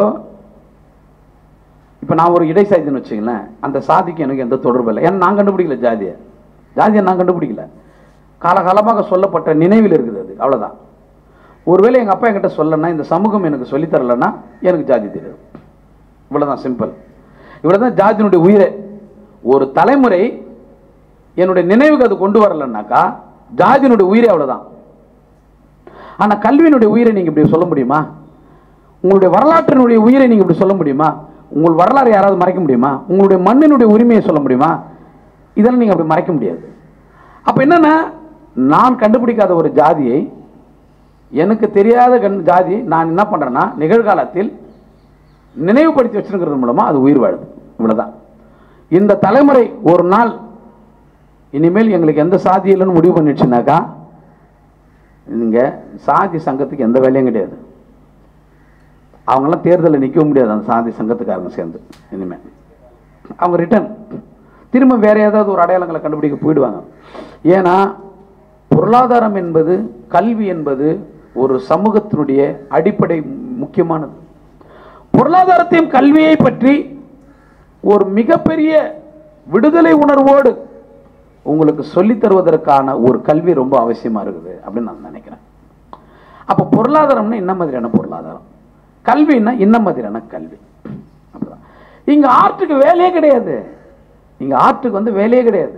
இப்போ நான் ஒரு இடைசாதின்னு வச்சுங்களேன், அந்த சாதிக்கு எனக்கு எந்த தொடர்பு இல்லை. ஏன்னா நான் கண்டுபிடிக்கல ஜாதியை, ஜாதியை நான் கண்டுபிடிக்கல. காலகாலமாக சொல்லப்பட்ட நினைவில் இருக்குது அது, அவ்வளோதான். ஒருவேளை எங்கள் அப்பா என்கிட்ட சொல்லனா, இந்த சமூகம் எனக்கு சொல்லித்தரலன்னா எனக்கு ஜாதி தெரியாது, இவ்வளோதான், சிம்பிள். இவ்வளோதான் ஜாதியினுடைய உயிரை. ஒரு தலைமுறை என்னுடைய நினைவுக்கு அது கொண்டு வரலன்னாக்கா ஜாதியினுடைய உயிரை, அவ்வளோதான். ஆனால் கல்வியினுடைய உயிரை நீங்கள் இப்படி சொல்ல முடியுமா? உங்களுடைய வரலாற்றினுடைய உயிரை நீங்கள் இப்படி சொல்ல முடியுமா? உங்கள் வரலாறு யாராவது மறைக்க முடியுமா? உங்களுடைய மண்ணினுடைய உரிமையை சொல்ல முடியுமா? இதெல்லாம் நீங்கள் அப்படி மறைக்க முடியாது. அப்போ என்னன்னா, நான் கண்டுபிடிக்காத ஒரு ஜாதியை, எனக்கு தெரியாத கண் ஜாதி நான் என்ன பண்ணுறேன்னா நிகழ்காலத்தில் நினைவுபடுத்தி வச்சிருக்கிறது மூலமா அது உயிர் வாழுது, இவ்வளவுதான். இந்த தலைமுறை ஒரு நாள் இனிமேல் எங்களுக்கு எந்த சாதி இல்லைன்னு முடிவு பண்ணிடுச்சுனாக்கா நீங்க சாதி சங்கத்துக்கு எந்த வேலையும் கிடையாது. அவங்கெல்லாம் தேர்தலில் நிற்க முடியாது, அந்த சாதி சங்கத்துக்காரங்க சேர்ந்து. இனிமேல் அவங்க ரிட்டர்ன் திரும்ப வேற ஏதாவது ஒரு அடையாளங்களை கண்டுபிடிக்க போயிடுவாங்க. ஏன்னா பொருளாதாரம் என்பது, கல்வி என்பது ஒரு சமூகத்தினுடைய அடிப்படை முக்கியமானது. பொருளாதாரத்தையும் கல்வியை பற்றி ஒரு மிகப்பெரிய விடுதலை உணர்வோடு உங்களுக்கு சொல்லித் தருவதற்கான ஒரு கல்வி ரொம்ப அவசியமா இருக்குது அப்படின்னு நான் நினைக்கிறேன். அப்ப பொருளாதாரம்னா என்ன மாதிரியான பொருளாதாரம், கல்வின்னா என்ன மாதிரியான கல்வி. அப்படிதான். இங்க ஆர்ட்டுக்கு வேலையே கிடையாது, இங்க ஆர்ட்டுக்கு வந்து வேலையே கிடையாது.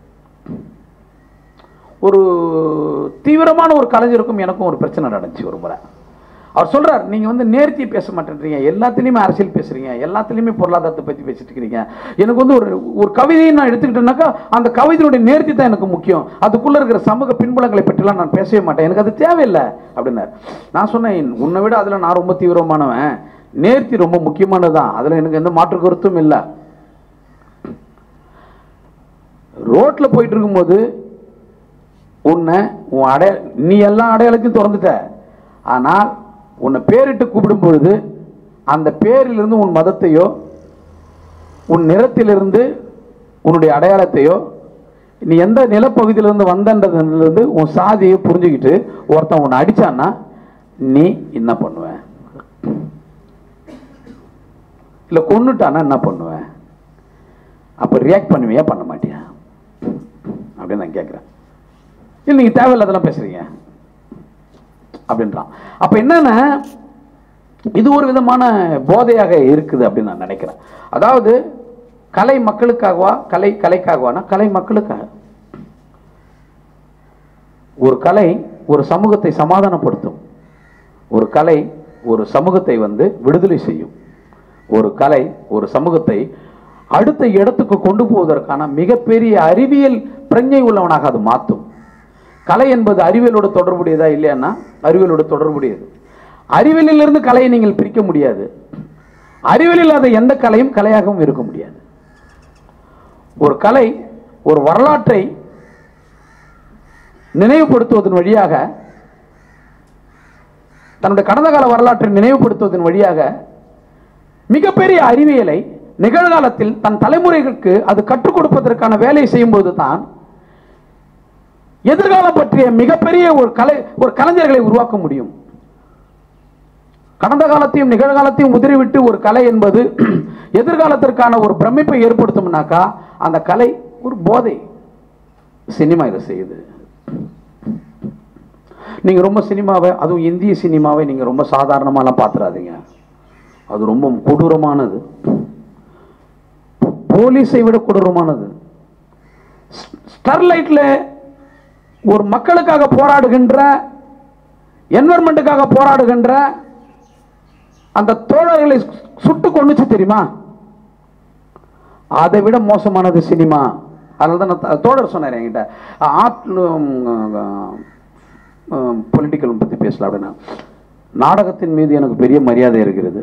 ஒரு தீவிரமான ஒரு கலைஞருக்கும் எனக்கும் ஒரு பிரச்சனை நடந்துச்சு ஒரு முறை. அவர் சொல்றார், நீங்க வந்து நேர்த்தி பேச மாட்டேன்றீங்க, எல்லாத்துலயுமே அரசியல் பேசுறீங்க, எல்லாத்துலயுமே பொருளாதாரத்தை பத்தி பேசிட்டு இருக்கிறீங்க. எனக்கு வந்து ஒரு ஒரு கவிதையை நான் எடுத்துக்கிட்டேன்னாக்கா அந்த கவிதையுடைய நேர்த்தி தான் எனக்கு முக்கியம், அதுக்குள்ள இருக்கிற சமூக பின்புலங்களை பற்றிலாம் நான் பேசவே மாட்டேன், எனக்கு அது தேவையில்லை அப்படின்னார். நான் சொன்னேன், உன்னை விட அதுல நான் ரொம்ப தீவிரமானவன், நேர்த்தி ரொம்ப முக்கியமானதுதான், அதுல எனக்கு எந்த மாற்று கருத்தும் இல்லை. ரோட்ல போயிட்டு இருக்கும்போது உன்னை உன் அடைய நீ எல்லா அடையாளத்தையும் திறந்துட்ட, ஆனால் உன்னை பேரிட்டு கூப்பிடும் பொழுது அந்த பேரிலிருந்து உன் மதத்தையோ உன் நிறத்திலிருந்து உன்னுடைய அடையாளத்தையோ நீ எந்த நிலப்பகுதியிலிருந்து வந்தன்றதுலேருந்து உன் சாதியை புரிஞ்சுக்கிட்டு ஒருத்தன் உன்னை அடிச்சான்னா நீ என்ன பண்ணுவ? இல்லை கொன்னுட்டானா என்ன பண்ணுவ? அப்போ ரியாக்ட் பண்ணுவியா பண்ண மாட்டியா அப்படின்னு நான் கேட்குறேன். இல்லை நீங்கள் தேவையில்லாதெல்லாம் பேசுறீங்க அப்படின்றான். அப்போ என்னன்னா இது ஒரு விதமான போதையாக இருக்குது அப்படின்னு நான் நினைக்கிறேன். அதாவது கலை மக்களுக்காகவா, கலை கலைக்காகவானா? கலை மக்களுக்காக. ஒரு கலை ஒரு சமூகத்தை சமாதானப்படுத்தும், ஒரு கலை ஒரு சமூகத்தை வந்து விடுதலை செய்யும், ஒரு கலை ஒரு சமூகத்தை அடுத்த இடத்துக்கு கொண்டு போவதற்கான மிகப்பெரிய அறிவியல் பிரஞ்சை உள்ளவனாக அது மாற்றும். கலை என்பது அறிவியலோடு தொடர்புடையதா இல்லையான்னா அறிவியலோடு தொடர்புடையது. அறிவியலிலிருந்து கலையை நீங்கள் பிரிக்க முடியாது. அறிவியல் இல்லாத எந்த கலையும் கலையாகவும் இருக்க முடியாது. ஒரு கலை ஒரு வரலாற்றை நினைவுபடுத்துவதன் வழியாக, தன்னுடைய கடந்த கால வரலாற்றை நினைவுபடுத்துவதன் வழியாக மிகப்பெரிய அறிவியலை நிகழ்காலத்தில் தன் தலைமுறைகளுக்கு அது கற்றுக் கொடுப்பதற்கான வேலையை செய்யும்போது தான் எதிர்காலம் பற்றிய மிகப்பெரிய ஒரு கலை ஒரு கலைஞர்களை உருவாக்க முடியும். கடந்த காலத்தையும் நிகழ்காலத்தையும் உதறிவிட்டு ஒரு கலை என்பது எதிர்காலத்திற்கான ஒரு பிரமிப்பை ஏற்படுத்தும்னாக்கா அந்த கலை ஒரு போதை. சினிமா இதை செய்யுது. நீங்க ரொம்ப சினிமாவை, அதுவும் இந்திய சினிமாவை நீங்க ரொம்ப சாதாரணமாலாம் பார்த்துறாதீங்க. அது ரொம்ப கொடூரமானது, போலீஸை விட கொடூரமானது. ஸ்டெர்லைட்ல ஒரு மக்களுக்காக போராடுகின்ற, என்வரன்மெண்ட்டுக்காக போராடுகின்ற அந்த தோழர்களை சுட்டு கொண்டுச்சு தெரியுமா? அதை விட மோசமானது சினிமா. அதனால தான் நான் தோழர் சொன்னார் என்கிட்ட, ஆர்ட் பொலிட்டிக்கல் பற்றி பேசலாம் அப்படின்னா. நாடகத்தின் மீது எனக்கு பெரிய மரியாதை இருக்கிறது,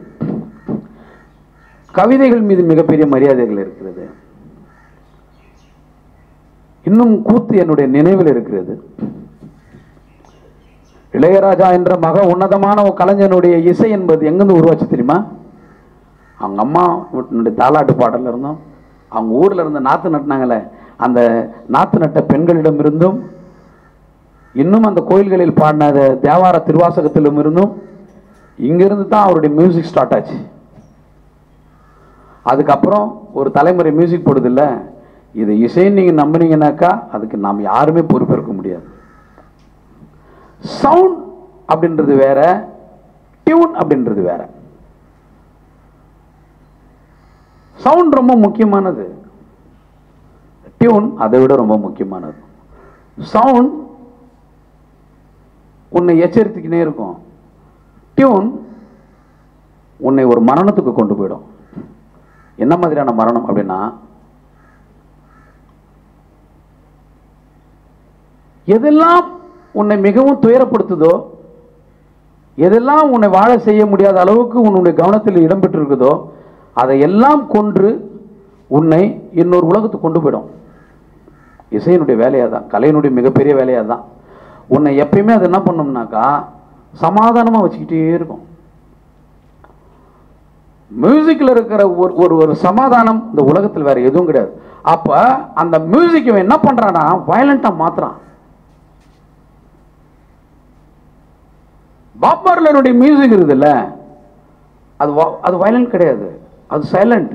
கவிதைகள் மீது மிகப்பெரிய மரியாதைகள் இருக்கிறது, இன்னும் கூத்து என்னுடைய நினைவில் இருக்கிறது. இளையராஜா என்ற மக உன்னதமான ஒரு கலைஞனுடைய இசை என்பது எங்கிருந்து உருவாச்சு தெரியுமா? அவங்க அம்மா வீட்டினுடைய தாலாட்டு பாடல இருந்தும், அவங்க ஊர்ல இருந்த நாத்து நட்டினாங்களே அந்த நாத்து நட்ட பெண்களிடம் இருந்தும், இன்னும் அந்த கோயில்களில் பாடின தேவார திருவாசகத்திலும் இருந்தும், இங்கிருந்து தான் அவருடைய மியூசிக் ஸ்டார்ட் ஆச்சு. அதுக்கப்புறம் ஒரு தலைமுறை மியூசிக் போடுது இல்லை, இது இசைன்னு நீங்க நம்பினீங்கன்னாக்கா அதுக்கு நாம் யாருமே பொறுப்பேற்க முடியாது. சவுண்ட் அப்படின்றது வேற, டியூன் அப்படின்றது வேற. சவுண்ட் ரொம்ப முக்கியமானது, டியூன் அதை விட ரொம்ப முக்கியமானது. சவுண்ட் உன்னை எச்சரித்துக்கினே இருக்கும், டியூன் உன்னை ஒரு மரணத்துக்கு கொண்டு போயிடும். என்ன மாதிரியான மரணம் அப்படின்னா, எதெல்லாம் உன்னை மிகவும் துயரப்படுத்துதோ, எதெல்லாம் உன்னை வாழ செய்ய முடியாத அளவுக்கு உன்னுடைய கவனத்தில் இடம்பெற்றிருக்குதோ அதையெல்லாம் கொன்று உன்னை இன்னொரு உலகத்துக்கு கொண்டு போயிடும். இசையினுடைய வேலையாக தான், கலையினுடைய மிகப்பெரிய வேலையாக தான். உன்னை எப்பயுமே அது என்ன பண்ணோம்னாக்கா சமாதானமாக வச்சுக்கிட்டே இருக்கும். மியூசிக்கில் இருக்கிற ஒரு ஒரு ஒரு சமாதானம் இந்த உலகத்தில் வேற எதுவும் கிடையாது. அப்ப அந்த மியூசிக் என்ன பண்றானா வயலண்டா மாத்துறான். பாப் மார்லினுடைய மியூசிக் இருக்குதுல்ல, அது அது வயலண்ட் கிடையாது, அது சைலண்ட்.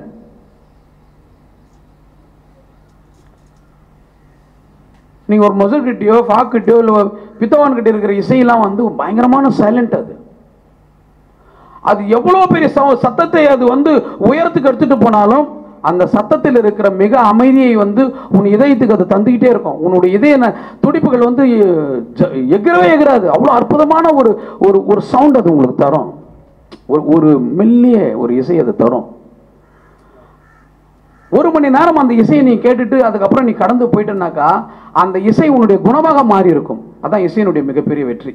நீங்க ஒரு மொசல் கிட்டயோ ஃபாக் கிட்டயோ இல்லை பித்தவான் கிட்ட இருக்கிற இசையெல்லாம் வந்து பயங்கரமான சைலண்ட். அது அது எவ்வளவு பெரிய சத்தத்தை அது வந்து உயரத்துக்கு எடுத்துட்டு போனாலும் அந்த சத்தத்தில் இருக்கிற மிக அமைதியை வந்து உன் இதயத்துக்கு அது தந்துக்கிட்டே இருக்கும். உன்னுடைய இதய துடிப்புகள் வந்து எகிறவே எகிறாது. அவ்வளோ அற்புதமான ஒரு ஒரு ஒரு சவுண்ட் அது உங்களுக்கு தரும். ஒரு ஒரு மெல்லிய ஒரு இசை அது தரும். ஒரு மணி நேரம் அந்த இசையை நீ கேட்டுட்டு அதுக்கப்புறம் நீ கடந்து போயிட்டனாக்கா அந்த இசை உன்னுடைய குணமாக மாறி இருக்கும். அதான் இசையினுடைய மிகப்பெரிய வெற்றி.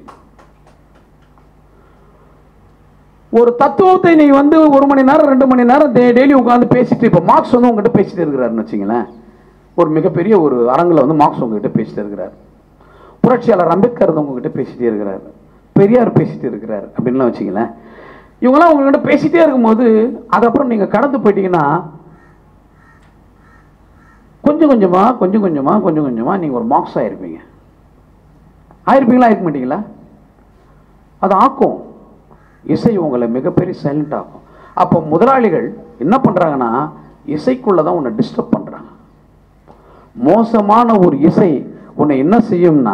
ஒரு தத்துவத்தை நீ வந்து ஒரு மணி நேரம் ரெண்டு மணி நேரம் டெய்லி உட்காந்து பேசிட்டு, இப்போ மார்க்ஸ் வந்து உங்ககிட்ட பேசிட்டு இருக்கிறாருன்னு வச்சுங்களேன். ஒரு மிகப்பெரிய ஒரு அரங்கில் வந்து மார்க்ஸ் உங்ககிட்ட பேசிட்டு இருக்கிறார், புரட்சியாளர் அம்பேத்கர் உங்ககிட்ட பேசிட்டே இருக்கிறார், பெரியார் பேசிட்டு இருக்கிறார் அப்படின்லாம் வச்சுங்களேன். இவங்கெல்லாம் உங்ககிட்ட பேசிட்டே இருக்கும்போது அதுக்கப்புறம் நீங்கள் கடந்து போயிட்டீங்கன்னா கொஞ்சம் கொஞ்சமா கொஞ்சம் கொஞ்சமா கொஞ்சம் கொஞ்சமா நீங்க ஒரு மார்க்ஸ் ஆயிருப்பீங்க. ஆயிருப்பீங்களா? ஆயிருக்க மாட்டீங்களா? அது ஆக்கும். இசை உங்களை மிகப்பெரிய சைலண்ட் ஆகும். அப்போ முதலாளிகள் என்ன பண்றாங்கன்னா இசைக்குள்ளதான் உன்னை டிஸ்டர்ப் பண்றாங்க. மோசமான ஒரு இசை உன்னை என்ன செய்யும்னா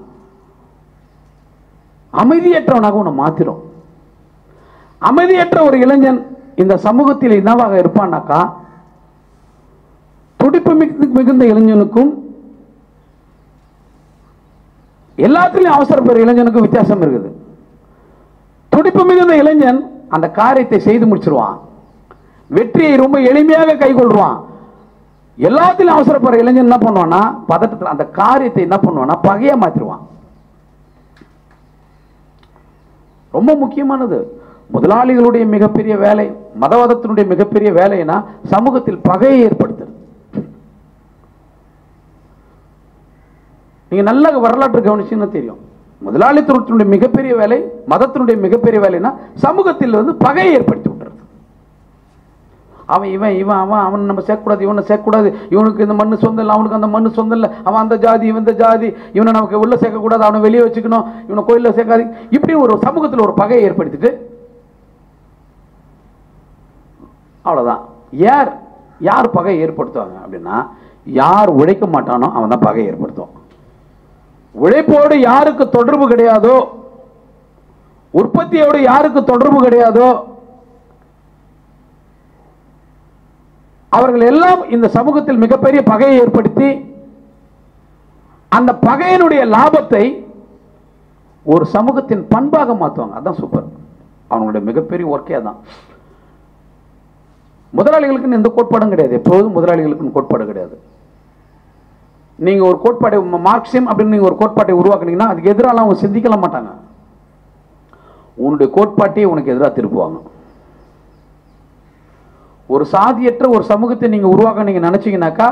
அமைதியற்றவனாக உன்னை மாத்திரும். அமைதியற்ற ஒரு இளைஞன் இந்த சமூகத்தில் என்னவாக இருப்பான்னாக்கா, துடிப்பு மிகுந்த இளைஞனுக்கும் எல்லாத்திலையும் அவசரப்படுற இளைஞனுக்கும் வித்தியாசம் இருக்குது. துடிப்பு மிகுந்த இளைஞன் அந்த காரியத்தை செய்து முடிச்சிருவான், வெற்றியை ரொம்ப எளிமையாக கைகொள்வான். எல்லாத்திலும் அவசரப்படுற இளைஞன் என்ன பண்ணுவான்னா பதட்டத்தில் அந்த காரியத்தை என்ன பண்ணுவான்னா பகையா மாற்றிடுவான். ரொம்ப முக்கியமானது. முதலாளிகளுடைய மிகப்பெரிய வேலை, மதவாதத்தினுடைய மிகப்பெரிய வேலைனா சமூகத்தில் பகையை ஏற்படுத்துறது. நீங்க நல்ல வரலாற்று கவனிச்சீங்கன்னா தெரியும், முதலாளித்துவத்தினுடைய மிகப்பெரிய வேலை, மதத்தினுடைய மிகப்பெரிய வேலைனா சமூகத்தில் வந்து பகையை ஏற்படுத்தி விட்டுறது. அவன் இவன் இவன் அவன் அவன் நம்ம சேர்க்கக்கூடாது, இவனை சேர்க்கக்கூடாது, இவனுக்கு இந்த மண்ணு சொந்தம் இல்லை, அவனுக்கு அந்த மண்ணு சொந்தம் இல்லை, அவன் அந்த ஜாதி இவன் இந்த ஜாதி, இவனை நமக்கு உள்ள சேர்க்கக்கூடாது, அவனை வெளியே வச்சுக்கணும், இவனை கோயிலில் சேர்க்காது, இப்படி ஒரு சமூகத்தில் ஒரு பகையை ஏற்படுத்திட்டு அவ்வளோதான். யார் யார் பகையை ஏற்படுத்துவாங்க அப்படின்னா, யார் உழைக்க மாட்டானோ அவன் தான் பகையை ஏற்படுத்துவான். உழைப்போடு யாருக்கு தொடர்பு கிடையாதோ, உற்பத்தியோடு யாருக்கு தொடர்பு கிடையாதோ, அவர்கள் எல்லாம் இந்த சமூகத்தில் மிகப்பெரிய பகையை ஏற்படுத்தி அந்த பகையினுடைய லாபத்தை ஒரு சமூகத்தின் பண்பாக மாற்றுவாங்க. அதான் சூப்பர். அவங்களுடைய மிகப்பெரிய ஒர்க்கே அதான். முதலாளிகளுக்கு எந்த கோட்பாடும் கிடையாது, எப்போதும் முதலாளிகளுக்கு கோட்பாடு கிடையாது. நீங்க ஒரு கோட்பாடை மார்க்சியம் அப்படின்னு நீங்க ஒரு கோட்பாட்டை உருவாக்குனீங்கன்னா அதுக்கு எதிராக அவங்க சிந்திக்கல மாட்டாங்க. உன்னுடைய கோட்பாட்டையே உனக்கு எதிராக திருப்புவாங்க. ஒரு சாதியற்ற ஒரு சமூகத்தை நீங்க உருவாக்க நீங்க நினைச்சீங்கன்னாக்கா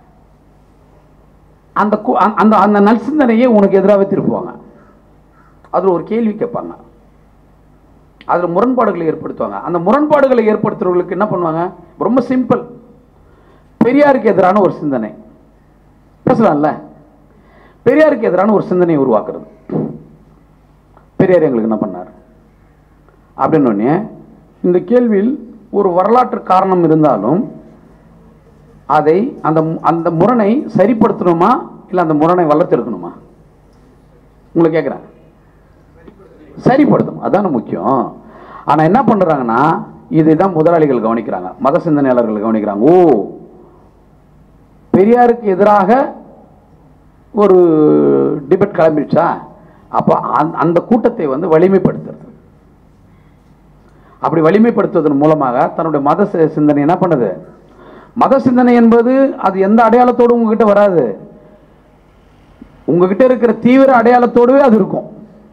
அந்த அந்த அந்த நல்சிந்தனையே உனக்கு எதிராகவே திருப்புவாங்க. அதுல ஒரு கேள்வி கேட்பாங்க, அதுல முரண்பாடுகளை ஏற்படுத்துவாங்க. அந்த முரண்பாடுகளை ஏற்படுத்துறவங்களுக்கு என்ன பண்ணுவாங்க, ரொம்ப சிம்பிள். பெரியாருக்கு எதிரான ஒரு சிந்தனை பேசலாம்ல, பெரியாருக்கு எதிரான ஒரு சிந்தனையை உருவாக்குறது. பெரியார் எங்களுக்கு என்ன பண்ணார் அப்படின்னு இந்த கேள்வியில் ஒரு வரலாற்று காரணம் இருந்தாலும் அதை அந்த அந்த முரணை சரிப்படுத்தணுமா இல்லை அந்த முரணை வளர்த்தெடுக்கணுமா? உங்களுக்கு கேட்குறேன். சரிப்படுத்தணும், அதான முக்கியம். ஆனால் என்ன பண்ணுறாங்கன்னா இதைதான் முதலாளிகள் கவனிக்கிறாங்க, மத சிந்தனையாளர்கள் கவனிக்கிறாங்க. ஓ, பெரியாருக்கு எதிராக ஒரு டிபேட் கிளம்பிடுச்சா, அப்போ அந்த கூட்டத்தை வந்து வலிமைப்படுத்துறது. அப்படி வலிமைப்படுத்துவதன் மூலமாக தன்னுடைய மத சிந்தனை என்ன பண்ணுது, மத சிந்தனை என்பது அது எந்த அடையாளத்தோடு உங்ககிட்ட வராது, உங்ககிட்ட இருக்கிற தீவிர அடையாளத்தோடவே அது இருக்கும்.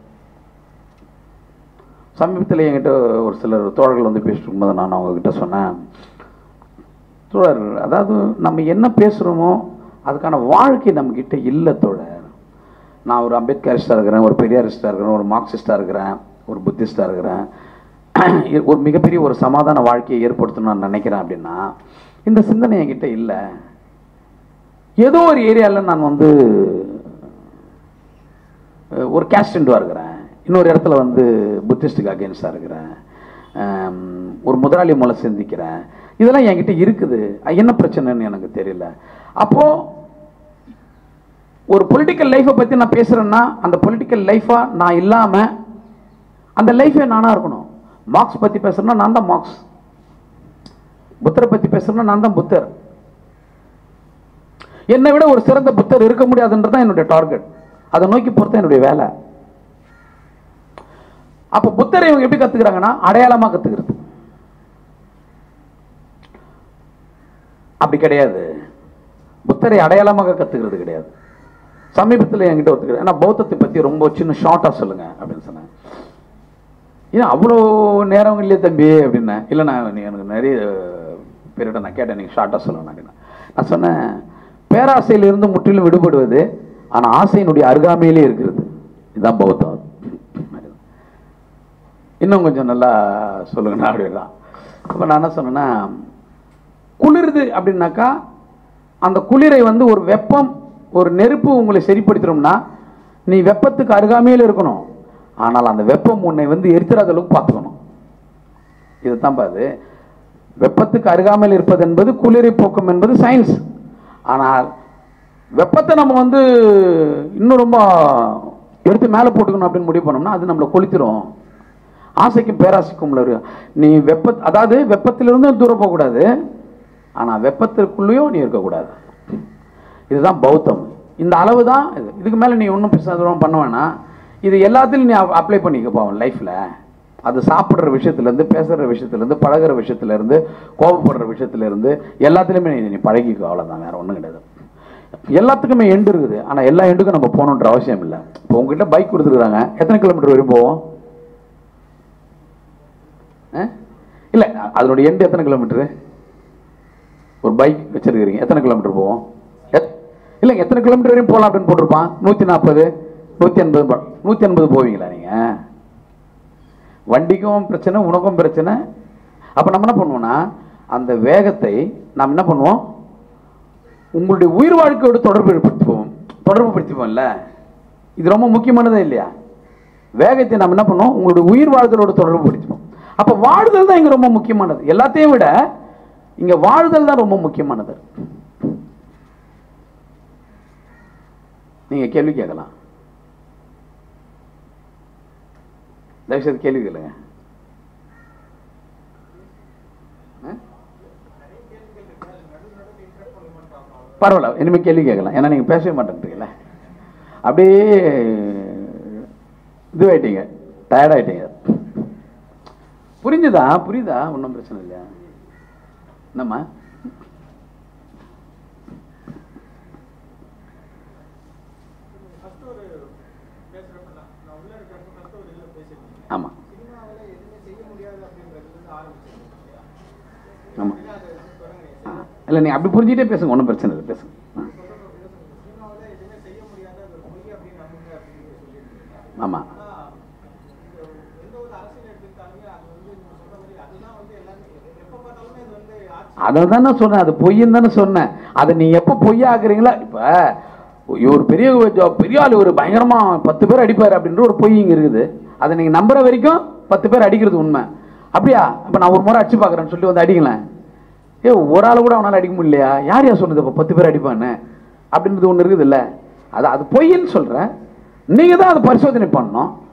சமீபத்தில் என்கிட்ட ஒரு சிலர் தோழர்கள் வந்து பேசிட்டு இருக்கும்போது நான் அவங்ககிட்ட சொன்னேன், தோழர், அதாவது நம்ம என்ன பேசுகிறோமோ அதுக்கான வாழ்க்கை நம்மக்கிட்ட இல்லை தோழர். நான் ஒரு அம்பேத்கரிஸ்டாக இருக்கிறேன், ஒரு பெரியாரிஸ்டாக இருக்கிறேன், ஒரு மார்க்சிஸ்டாக இருக்கிறேன், ஒரு புத்திஸ்டாக இருக்கிறேன், ஒரு மிகப்பெரிய ஒரு சமாதான வாழ்க்கையை ஏற்படுத்தணும்னு நான் நினைக்கிறேன் அப்படின்னா இந்த சிந்தனை என்கிட்ட இல்லை. ஏதோ ஒரு ஏரியாவில் நான் வந்து ஒரு கேஸ்ட் இண்டுவாக இருக்கிறேன், இன்னொரு இடத்துல வந்து புத்திஸ்டுக்கு அகேன்ஸ்டாக இருக்கிறேன், ஒரு முதலாளி மூலம் சிந்திக்கிறேன், இதெல்லாம் என்கிட்ட இருக்குது, என்ன பிரச்சனைன்னு எனக்கு தெரியல. அப்போது ஒரு பொலிட்டிக்கல் லைஃப்பை பற்றி நான் பேசுகிறேன்னா அந்த பொலிட்டிக்கல் லைஃபாக நான் இல்லாமல் அந்த லைஃபே நானாக இருக்கணும். மார்க்ஸ் பற்றி பேசுகிறேன்னா நான் தான் மார்க்ஸ், புத்தரை பற்றி பேசுகிறேன்னா நான் தான் புத்தர். என்னை விட ஒரு சிறந்த புத்தர் இருக்க முடியாதுன்றது தான் என்னுடைய டார்கெட், அதை நோக்கி பொறுத்த என்னுடைய வேலை. அப்போ புத்தரை இவங்க எப்படி கற்றுக்கிறாங்கன்னா அடையாளமாக கற்றுக்கிறது. அப்படி கிடையாது, புத்தரை அடையாளமாக கற்றுக்கிறது கிடையாது. சமீபத்தில் என்கிட்ட ஒத்துக்கிறேன், ஏன்னா பௌத்தத்தை பற்றி ரொம்ப சின்ன ஷார்ட்டாக சொல்லுங்க அப்படின்னு சொன்னேன். ஏன் அவ்வளோ நேரம் இல்லையே தம்பி அப்படின்னா, இல்லை நான் எனக்கு நிறைய பேர்கிட்ட நான் கேட்டேன், நீங்கள் ஷார்ட்டாக சொல்லணும் அப்படின்னா நான் சொன்னேன், பேராசையிலிருந்து முற்றிலும் விடுபடுவது ஆனால் ஆசையினுடைய அருகாமையிலே இருக்கிறது, இதுதான் பௌத்தம். இன்னும் கொஞ்சம் நல்லா சொல்லுங்கண்ணா அப்படின்னா. அப்போ நான் என்ன சொன்னேன்னா, குளிருது அப்படின்னாக்கா அந்த குளிரை வந்து ஒரு வெப்பம், ஒரு நெருப்பு உங்களை சரிப்படுத்தணும்னா நீ வெப்பத்துக்கு அருகாமையில் இருக்கணும், ஆனால் அந்த வெப்பம் உன்னை வந்து எரித்திராத அளவுக்கு பார்த்துக்கணும். இதுதான் பாது வெப்பத்துக்கு அருகாமையில் இருப்பது என்பது குளிரை போக்கும் என்பது சயின்ஸ். ஆனால் வெப்பத்தை நம்ம வந்து இன்னும் ரொம்ப எடுத்து மேலே போட்டுக்கணும் அப்படின்னு முடிவு பண்ணோம்னா அது நம்மளை கொளுத்திரும். ஆசைக்கும் பேராசைக்கும் உள்ள நீ வெப்ப அதாவது வெப்பத்திலிருந்து தூரம் போகக்கூடாது, ஆனால் வெப்பத்திற்குள்ளேயும் நீ இருக்கக்கூடாது. இதுதான் பௌத்தம். இந்த அளவு தான் இது. இதுக்கு மேலே நீ ஒன்றும் பிரச்சனை பண்ண வேணாம். இது எல்லாத்திலும் நீ அப்ளை பண்ணிக்க போவன் லைஃப்பில். அது சாப்பிட்ற விஷயத்துலேருந்து, பேசுகிற விஷயத்துலேருந்து, பழகிற விஷயத்துலேருந்து, கோபப்படுற விஷயத்துலேருந்து எல்லாத்துலேயுமே நீ நீ பழகிக்கோ. அவ்வளோதான், வேறு ஒன்றும் கிடையாது. எல்லாத்துக்குமே எண்டு இருக்குது, ஆனால் எல்லா எண்டுக்கும் நம்ம போகணுன்ற அவசியம் இல்லை. இப்போ உங்ககிட்ட பைக் கொடுத்துருக்குறாங்க, எத்தனை கிலோமீட்டர் வரையும் போவோம்? இல்லை, அதனுடைய எண்டு எத்தனை கிலோமீட்டரு? ஒரு பைக் வச்சிருக்கிறீங்க, எத்தனை கிலோமீட்டர் போவோம்? இல்லைங்க, எத்தனை கிலோமீட்டர் வரையும் போகலாம் அப்படின்னு போட்டிருப்பான். நூற்றி நாற்பது நூற்றி எண்பது நூற்றி எண்பது போவீங்களா நீங்கள்? வண்டிக்கும் பிரச்சனை, உனக்கும் பிரச்சனை. அப்போ நம்ம என்ன பண்ணுவோம்னா அந்த வேகத்தை நாம் என்ன பண்ணுவோம், உங்களுடைய உயிர் வாழ்க்கையோடு தொடர்பு ஏற்படுத்திப்போம் தொடர்பு படுத்திப்போம்ல. இது ரொம்ப முக்கியமானதே இல்லையா? வேகத்தை நாம் என்ன பண்ணுவோம், உங்களுடைய உயிர் வாழ்தலோடு தொடர்பு படுத்திப்போம். அப்போ வாழ்தல் தான் இங்கே ரொம்ப முக்கியமானது. எல்லாத்தையும் விட இங்கே வாழ்தல் தான் ரொம்ப முக்கியமானது. நீங்கள் கேள்வி கேட்கலாம், தயவுசெய்து கேள்வி கேளுங்க. பரவாயில்ல, இனிமேல் கேள்வி கேட்கலாம். ஏன்னா நீங்கள் பேசவே மாட்டேன்றீங்களே, அப்படியே இதுவாயிட்டீங்க, டயர்டாயிட்டீங்க. புரிஞ்சுதா? புரியுதா? ஒன்றும் பிரச்சனை இல்லையா? என்னம்மா ஆமாம் ஆமாம் இல்லை, நீங்கள் அப்படி புரிஞ்சுட்டே பேசுங்க, ஒன்றும் பிரச்சனை இல்லை, பேசுங்க. ஆமாம், அதை தானே சொன்னேன், அது பொய்ன்னு தானே சொன்னேன். அதை நீ எப்போ பொய்யா ஆக்குறீங்களா? இப்போ ஒரு பெரிய பெரிய ஆள் ஒரு பயங்கரமாக பத்து பேர் அடிப்பார் அப்படின்ற ஒரு பொய் இங்கே இருக்குது. அதை நீங்கள் நம்புற வரைக்கும் பத்து பேர் அடிக்கிறது உண்மை. அப்படியா? இப்போ நான் ஒரு முறை அடிச்சு பார்க்குறேன்னு சொல்லிட்டு வந்து அடிங்களேன். ஏ, ஒரு ஆள் கூட அவனால் அடிக்க முடியலையா? யார் யார் சொன்னது இப்போ பத்து பேர் அடிப்பான்னு அப்படின்றது ஒன்று இருக்குது இல்லை? அது அது பொய்ன்னு சொல்கிறேன். நீங்கள் தான் அதை பரிசோதனை பண்ணணும்.